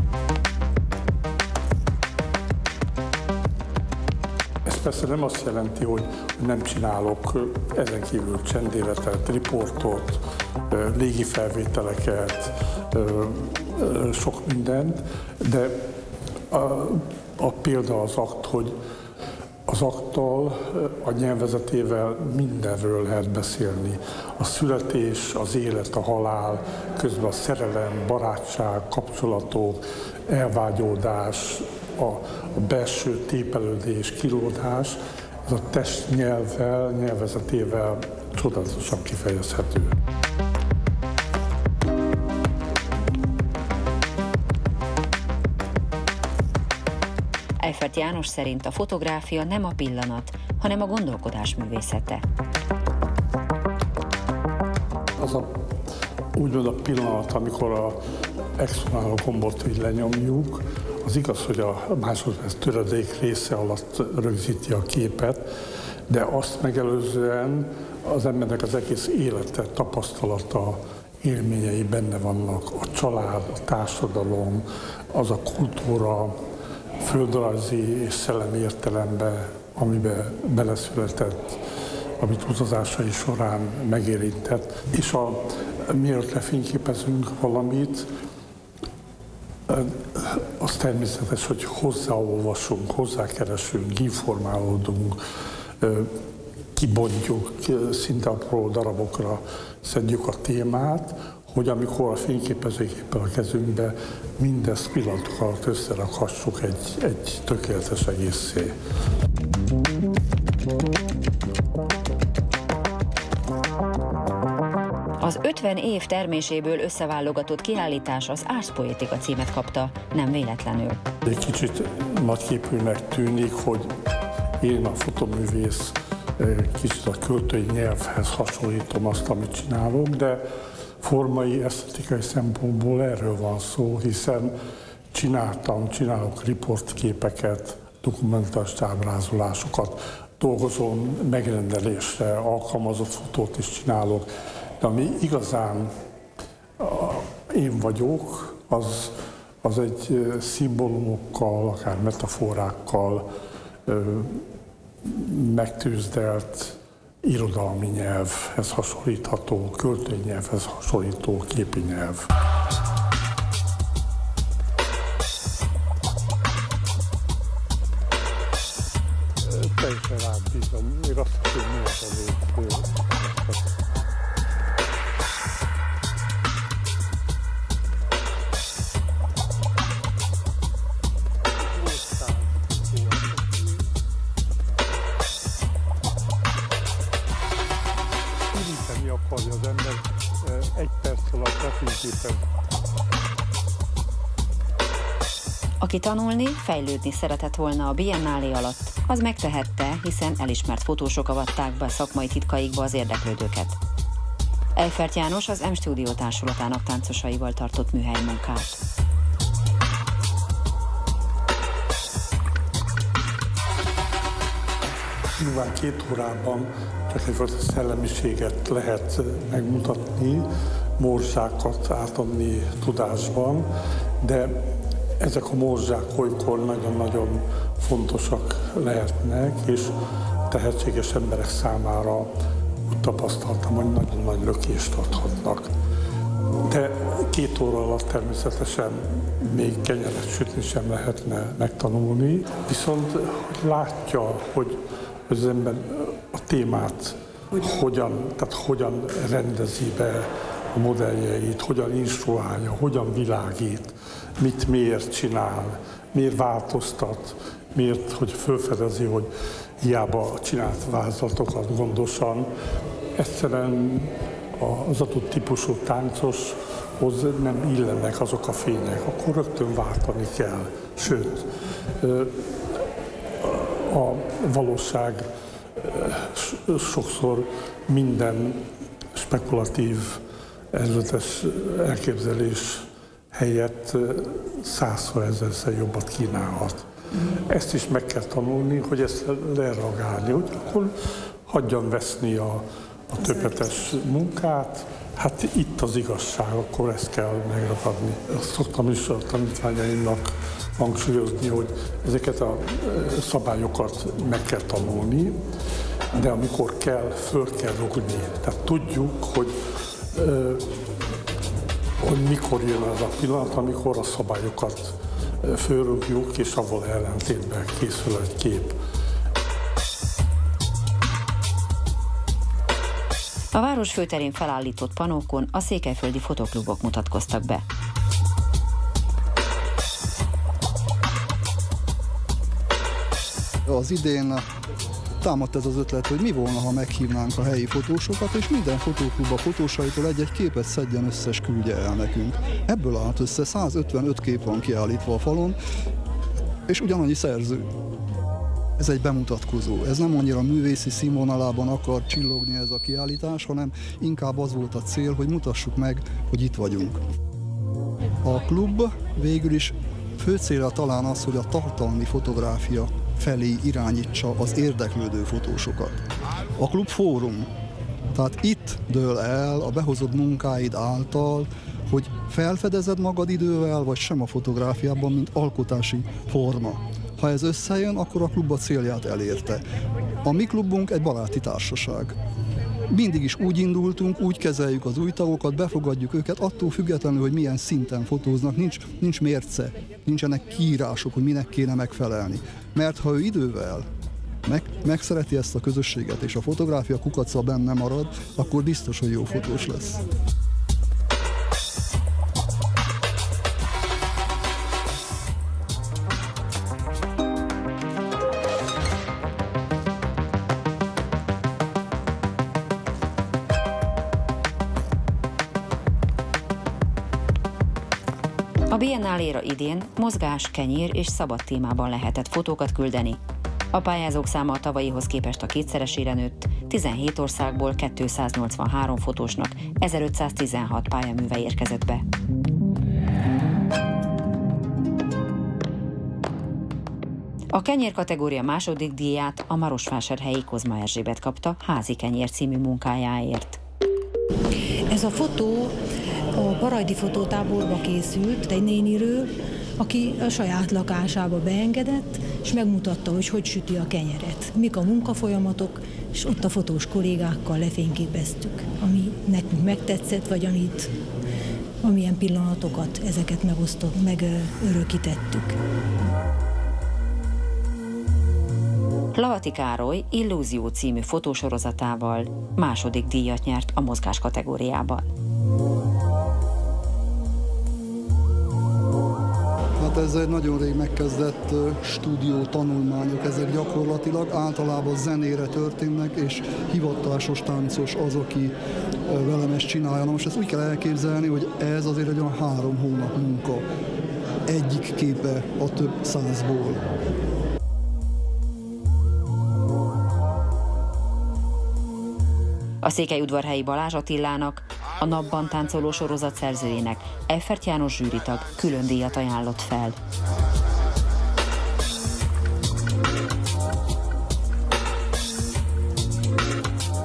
Ez persze nem azt jelenti, hogy nem csinálok ezen kívül csendéletet, riportot, légifelvételeket, sok mindent, de a példa az akt, hogy az akttal, a nyelvezetével mindenről lehet beszélni. A születés, az élet, a halál, közben a szerelem, barátság, kapcsolatok, elvágyódás, a belső tépelődés, kilódás, ez a test nyelvvel, nyelvezetével csodálatosan kifejezhető. Eifert János szerint a fotográfia nem a pillanat, hanem a gondolkodás művészete. Az úgymond a pillanat, amikor a exponáló gombot így lenyomjuk, az igaz, hogy a másodperc töredék része alatt rögzíti a képet, de azt megelőzően az embernek az egész élete, tapasztalata, élményei benne vannak. A család, a társadalom, az a kultúra, földrajzi és szellemi értelemben, amiben beleszületett, amit utazásai során megérintett. És mielőtt lefényképezünk valamit, az természetes, hogy hozzáolvasunk, hozzákeresünk, informálódunk, kibontjuk, szinte apró darabokra szedjük a témát, hogy amikor a fényképezőgéppel a kezünkbe mindezt pillanatok alatt összerakhassuk egy tökéletes egészé. Az 50 év terméséből összeválogatott kiállítás az Ars Poetica címet kapta, nem véletlenül. Egy kicsit nagyképűnek tűnik, hogy én a fotoművész kicsit a költői nyelvhez hasonlítom azt, amit csinálok, de formai, esztetikai szempontból erről van szó, hiszen csinálok riportképeket, dokumentális ábrázolásokat, dolgozom megrendelésre, alkalmazott fotót is csinálok, de ami igazán én vagyok, az egy szimbólumokkal, akár metaforákkal megtűzdelt irodalmi nyelvhez hasonlítható, költői nyelvhez hasonlító képi nyelv. Teljesen rád bízom, még azt hiszem, hogy mi az akarja az ember egy perc alatt lefényképezni. Aki tanulni, fejlődni szeretett volna a Biennálé alatt, az megtehette, hiszen elismert fotósok avatták be szakmai titkaikba az érdeklődőket. Eifert János az M-Stúdió társulatának táncosaival tartott műhelymunkát. nyilván 2 órában csak egyfajta szellemiséget lehet megmutatni, morzsákat átadni tudásban, de ezek a morzsák olykor nagyon-nagyon fontosak lehetnek, és tehetséges emberek számára úgy tapasztaltam, hogy nagyon nagy lökést adhatnak. De 2 óra alatt természetesen még kenyeret sütni sem lehetne megtanulni, viszont látja, hogy az ember a témát hogyan rendezi be a modelljeit, hogyan instruálja, hogyan világít, miért csinál, miért változtat, hogy felfedezi, hogy hiába csinált vázlatokat gondosan. Egyszerűen az adott típusú táncoshoz nem illenek azok a fények, akkor rögtön váltani kell. Sőt, a valóság sokszor minden spekulatív, előzetes elképzelés helyett 100-szor, 1000-szer jobbat kínálhat. Ezt is meg kell tanulni, hogy ezt lereagálni, hogy akkor hagyjan veszni a többletes munkát. Hát itt az igazság, akkor ezt kell megragadni. Azt szoktam is a tanítványaimnak hangsúlyozni, hogy ezeket a szabályokat meg kell tanulni, de amikor kell, föl kell rúgni. Tehát tudjuk, hogy mikor jön az a pillanat, amikor a szabályokat fölrúgjuk, és avval ellentétben készül egy kép. A város főterén felállított panókon a székelyföldi fotoklubok mutatkoztak be. Az idén támadt ez az ötlet, hogy mi volna, ha meghívnánk a helyi fotósokat, és minden fotóklub a fotósaitól egy-egy képet szedjen össze, és küldje el nekünk. Ebből állt össze, 155 kép van kiállítva a falon, és ugyanannyi szerző. Ez egy bemutatkozó. Ez nem annyira művészi színvonalában akar csillogni ez a kiállítás, hanem inkább az volt a cél, hogy mutassuk meg, hogy itt vagyunk. A klub végül is fő célja talán az, hogy a tartalmi fotográfia felé irányítsa az érdeklődő fotósokat. A klub fórum, tehát itt dől el a behozott munkáid által, hogy felfedezed magad idővel, vagy sem a fotográfiában, mint alkotási forma. Ha ez összejön, akkor a klub a célját elérte. A mi klubunk egy baráti társaság. Mindig is úgy indultunk, úgy kezeljük az új tagokat, befogadjuk őket, attól függetlenül, hogy milyen szinten fotóznak, nincs mérce, nincsenek kiírások, hogy minek kéne megfelelni. Mert ha ő idővel megszereti ezt a közösséget, és a fotográfia kukaca benne marad, akkor biztos, hogy jó fotós lesz. A Biennáléra idén mozgás, kenyér és szabad témában lehetett fotókat küldeni. A pályázók száma a tavalyihoz képest a kétszeresére nőtt, 17 országból 283 fotósnak 1516 pályaműve érkezett be. A kenyér kategória második díját a marosvásárhelyi Kozma Erzsébet kapta Házi kenyér című munkájáért. Ez a fotó a Parajdi fotótáborba készült egy néniről, aki a saját lakásába beengedett, és megmutatta, hogy süti a kenyeret. Mik a munkafolyamatok, és ott a fotós kollégákkal lefényképeztük, ami nekünk megtetszett, vagy amilyen pillanatokat, ezeket megörökítettük. Lavati Károly Illúzió című fotósorozatával második díjat nyert a mozgás kategóriában. Hát ez egy nagyon rég megkezdett stúdió tanulmányok, ezek gyakorlatilag általában zenére történnek, és hivatásos táncos az, aki velem ezt csinálja. Na most ezt úgy kell elképzelni, hogy ez azért egy olyan 3 hónap munka. Egyik képe a több 100-ból. A székelyudvarhelyi Balázs Attilának, a Napban táncoló sorozat szerzőjének Eiffert János zsűritag külön díjat ajánlott fel.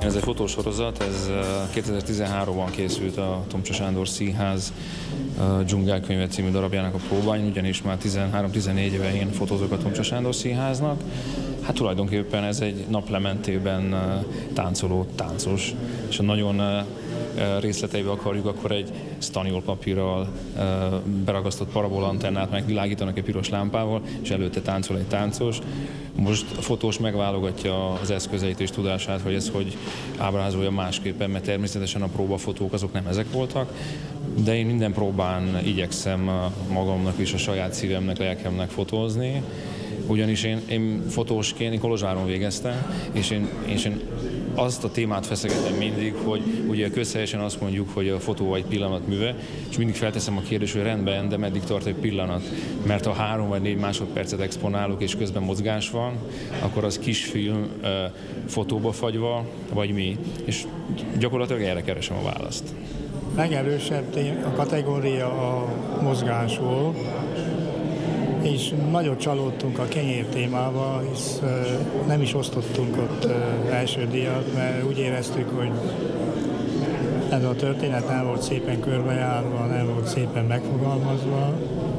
Ez egy fotósorozat, ez 2013-ban készült a Tomcsa Sándor Színház Dzsungelkönyve című darabjának a próbáin, ugyanis már 13-14 éve én fotózok a Tomcsa Sándor Színháznak. Hát tulajdonképpen ez egy naplementében táncoló táncos, és ha nagyon részleteibe akarjuk, akkor egy sztaniol papírral beragasztott parabola antennát megvilágítanak egy piros lámpával, és előtte táncol egy táncos. Most a fotós megválogatja az eszközeit és tudását, hogy ez hogy ábrázolja másképpen, mert természetesen a próbafotók azok nem ezek voltak, de én minden próbán igyekszem magamnak és a saját szívemnek, lelkemnek fotózni, ugyanis én fotósként, én Kolozsváron végeztem, és én azt a témát feszegetem mindig, hogy ugye közhelyesen azt mondjuk, hogy a fotó egy pillanat műve, és mindig felteszem a kérdést, hogy rendben, de meddig tart egy pillanat? Mert ha 3 vagy 4 másodpercet exponálok, és közben mozgás van, akkor az kisfilm fotóba fagyva, vagy mi? És gyakorlatilag erre keresem a választ. Legerősebb a kategória a mozgás volt, és nagyon csalódtunk a kenyér témával, hisz nem is osztottunk ott első díjat, mert úgy éreztük, hogy ez a történet nem volt szépen körbejárva, nem volt szépen megfogalmazva,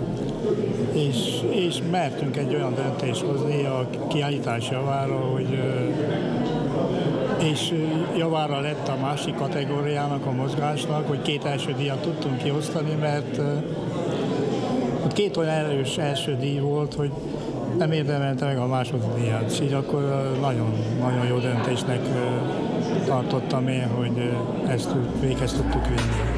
és mertünk egy olyan döntést hozni a kiállítás javára, hogy és javára lett a másik kategóriának, a mozgásnak, hogy 2 első díjat tudtunk kiosztani, mert ott 2 olyan erős első díj volt, hogy nem érdemelte meg a második díjat. És így akkor nagyon, nagyon jó döntésnek tartottam én, hogy ezt véghez tudtuk vinni.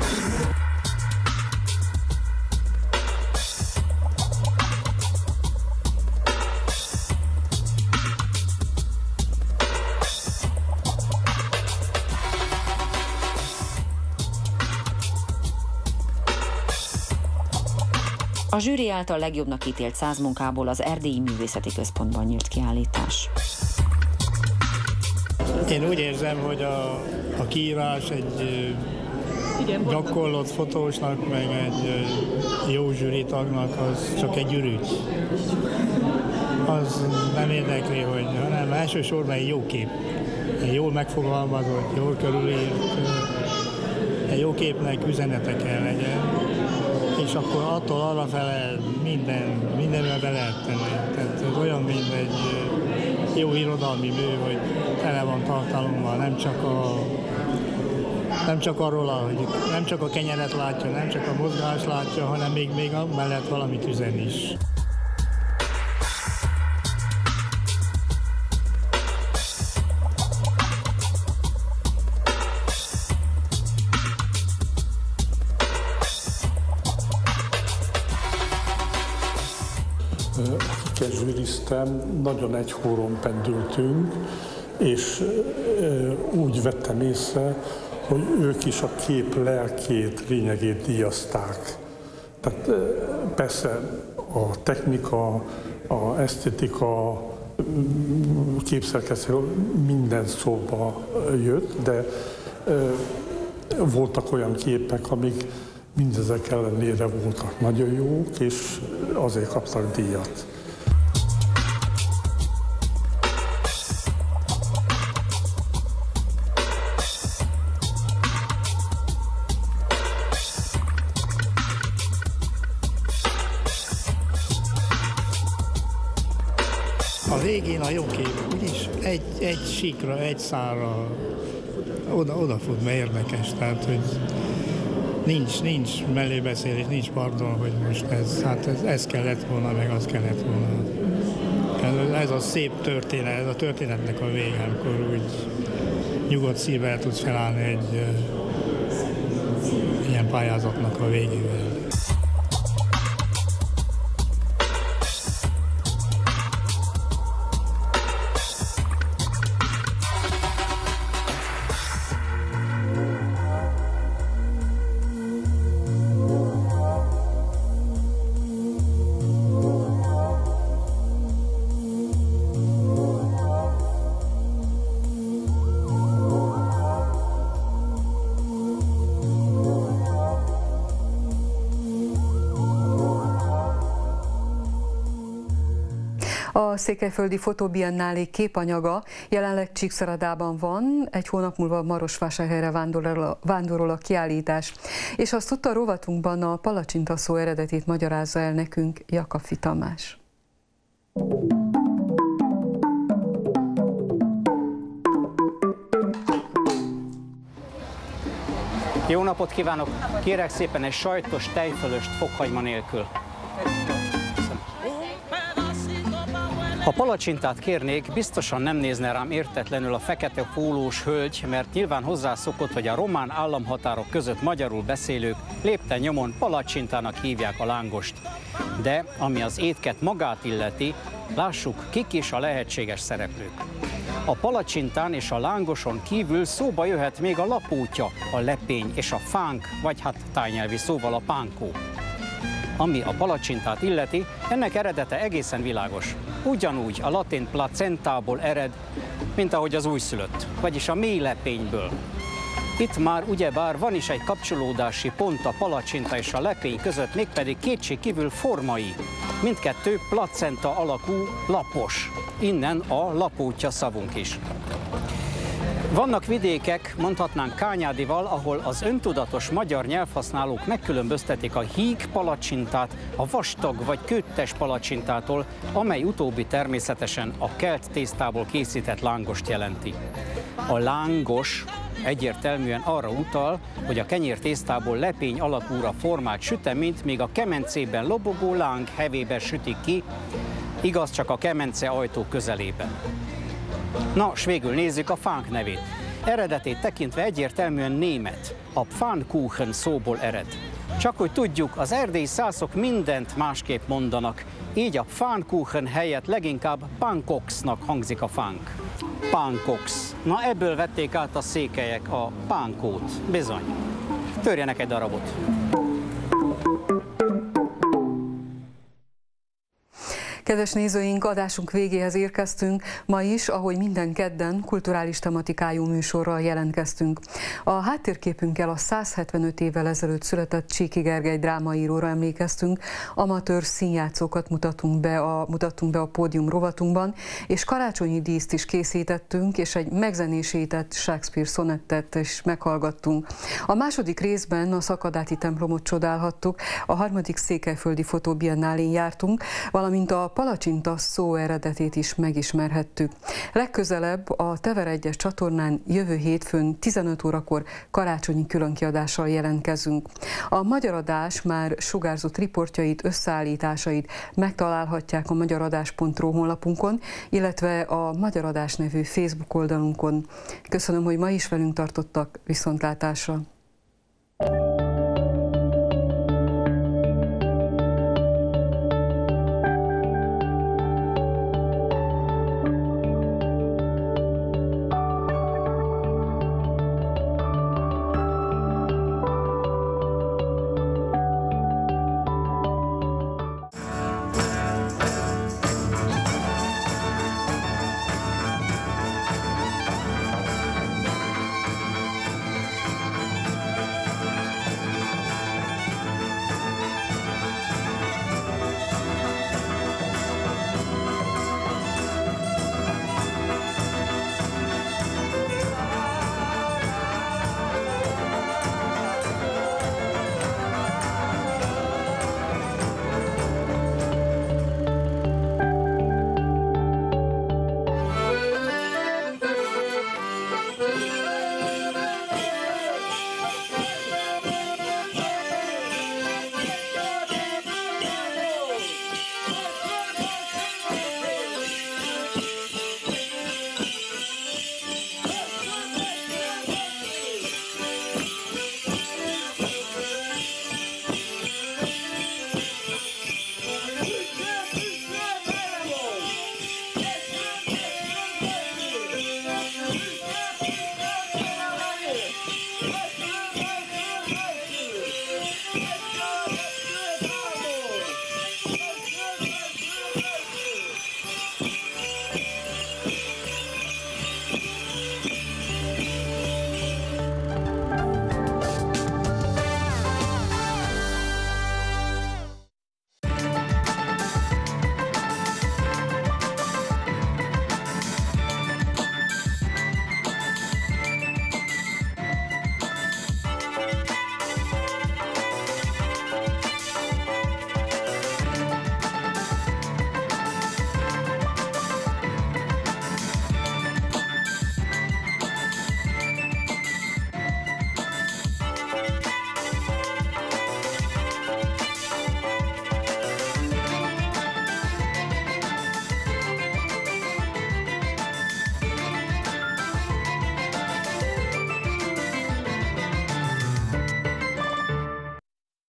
A zsűri által legjobbnak ítélt 100 munkából az Erdélyi Művészeti Központban nyílt kiállítás. Én úgy érzem, hogy a kiírás egy gyakorlott fotósnak, meg egy jó zsűritagnak az csak egy ürügy. Az nem érdekli, hanem elsősorban egy jó kép. Egy jól megfogalmazott, jól körülírt, egy jó képnek üzenete kell legyen. És akkor attól arrafele mindenre be lehet tenni. Tehát ez olyan, mint egy jó irodalmi mű, hogy tele van tartalommal, nem csak arról, hogy nem csak a kenyeret látja, nem csak a mozgást látja, hanem még mellett valamit üzen is. Akikkel zsűriztem, nagyon egy hóron pendültünk, és úgy vettem észre, hogy ők is a kép lelkét, lényegét díjazták. Tehát persze a technika, a esztétika, képszerkesztő minden szóba jött, de voltak olyan képek, amik mindezek ellenére voltak nagyon jók, és azért kaptak díjat. A végén a jó kép, úgyis egy síkra, egy szálra oda fut, mert érdekes, tehát hogy nincs mellébeszélés, nincs pardon, hogy most ez kellett volna, meg az kellett volna. Ez a szép történet, ez a történetnek a vége, amikor úgy nyugodt szívvel tudsz felállni egy ilyen pályázatnak a végével. A Székelyföldi Fotóbiennálé képanyaga jelenleg Csíkszeredában van, egy hónap múlva Marosvásárhelyre vándorol a kiállítás. És azt tudta, a rovatunkban a palacsinta szó eredetét magyarázza el nekünk Jakabfi Tamás. Jó napot kívánok! Kérek szépen egy sajtos tejfölöst fokhagyma nélkül. Ha palacsintát kérnék, biztosan nem nézne rám értetlenül a fekete pólós hölgy, mert nyilván hozzászokott, hogy a román államhatárok között magyarul beszélők lépten nyomon palacsintának hívják a lángost. De ami az étket magát illeti, lássuk, kik is a lehetséges szereplők. A palacsintán és a lángoson kívül szóba jöhet még a lapótya, a lepény és a fánk, vagy hát tájnyelvi szóval a pánkó. Ami a palacsintát illeti, ennek eredete egészen világos. Ugyanúgy a latin placentából ered, mint ahogy az újszülött, vagyis a mély lepényből. Itt már ugyebár van is egy kapcsolódási pont a palacsinta és a lepény között, mégpedig kétségkívül formai. Mindkettő placenta alakú, lapos. Innen a lapótya szavunk is. Vannak vidékek, mondhatnánk Kányádival, ahol az öntudatos magyar nyelvhasználók megkülönböztetik a híg palacsintát a vastag vagy kőttes palacsintától, amely utóbbi természetesen a kelt tésztából készített lángost jelenti. A lángos egyértelműen arra utal, hogy a kenyértésztából lepény alakúra formált süteményt még a kemencében lobogó láng hevébe sütik ki, igaz csak a kemence ajtó közelében. Na, s végül nézzük a fánk nevét. Eredetét tekintve egyértelműen német, a Pfannkuchen szóból ered. Csak hogy tudjuk, az erdélyi szászok mindent másképp mondanak, így a Pfannkuchen helyett leginkább pankoksnak hangzik a fánk. Pankoks. Na, ebből vették át a székelyek a pánkót. Bizony. Törjenek egy darabot. Kedves nézőink, adásunk végéhez érkeztünk. Ma is, ahogy minden kedden, kulturális tematikájú műsorral jelentkeztünk. A háttérképünkkel a 175 évvel ezelőtt született Cséky Gergely drámaíróra emlékeztünk, amatőr színjátszókat mutattunk be a pódium rovatunkban, és karácsonyi díszt is készítettünk, és egy megzenésített Shakespeare szonettet is meghallgattunk. A második részben a Szakadáti templomot csodálhattuk, a harmadik Székelyföldi Fotóbiennálén jártunk, valamint a palacsinta szó eredetét is megismerhettük. Legközelebb a Tever 1-es csatornán jövő hétfőn 15 órakor karácsonyi különkiadással jelentkezünk. A Magyar Adás már sugárzott riportjait, összeállításait megtalálhatják a magyaradás.ro honlapunkon, illetve a Magyar Adás nevű Facebook oldalunkon. Köszönöm, hogy ma is velünk tartottak, viszontlátásra!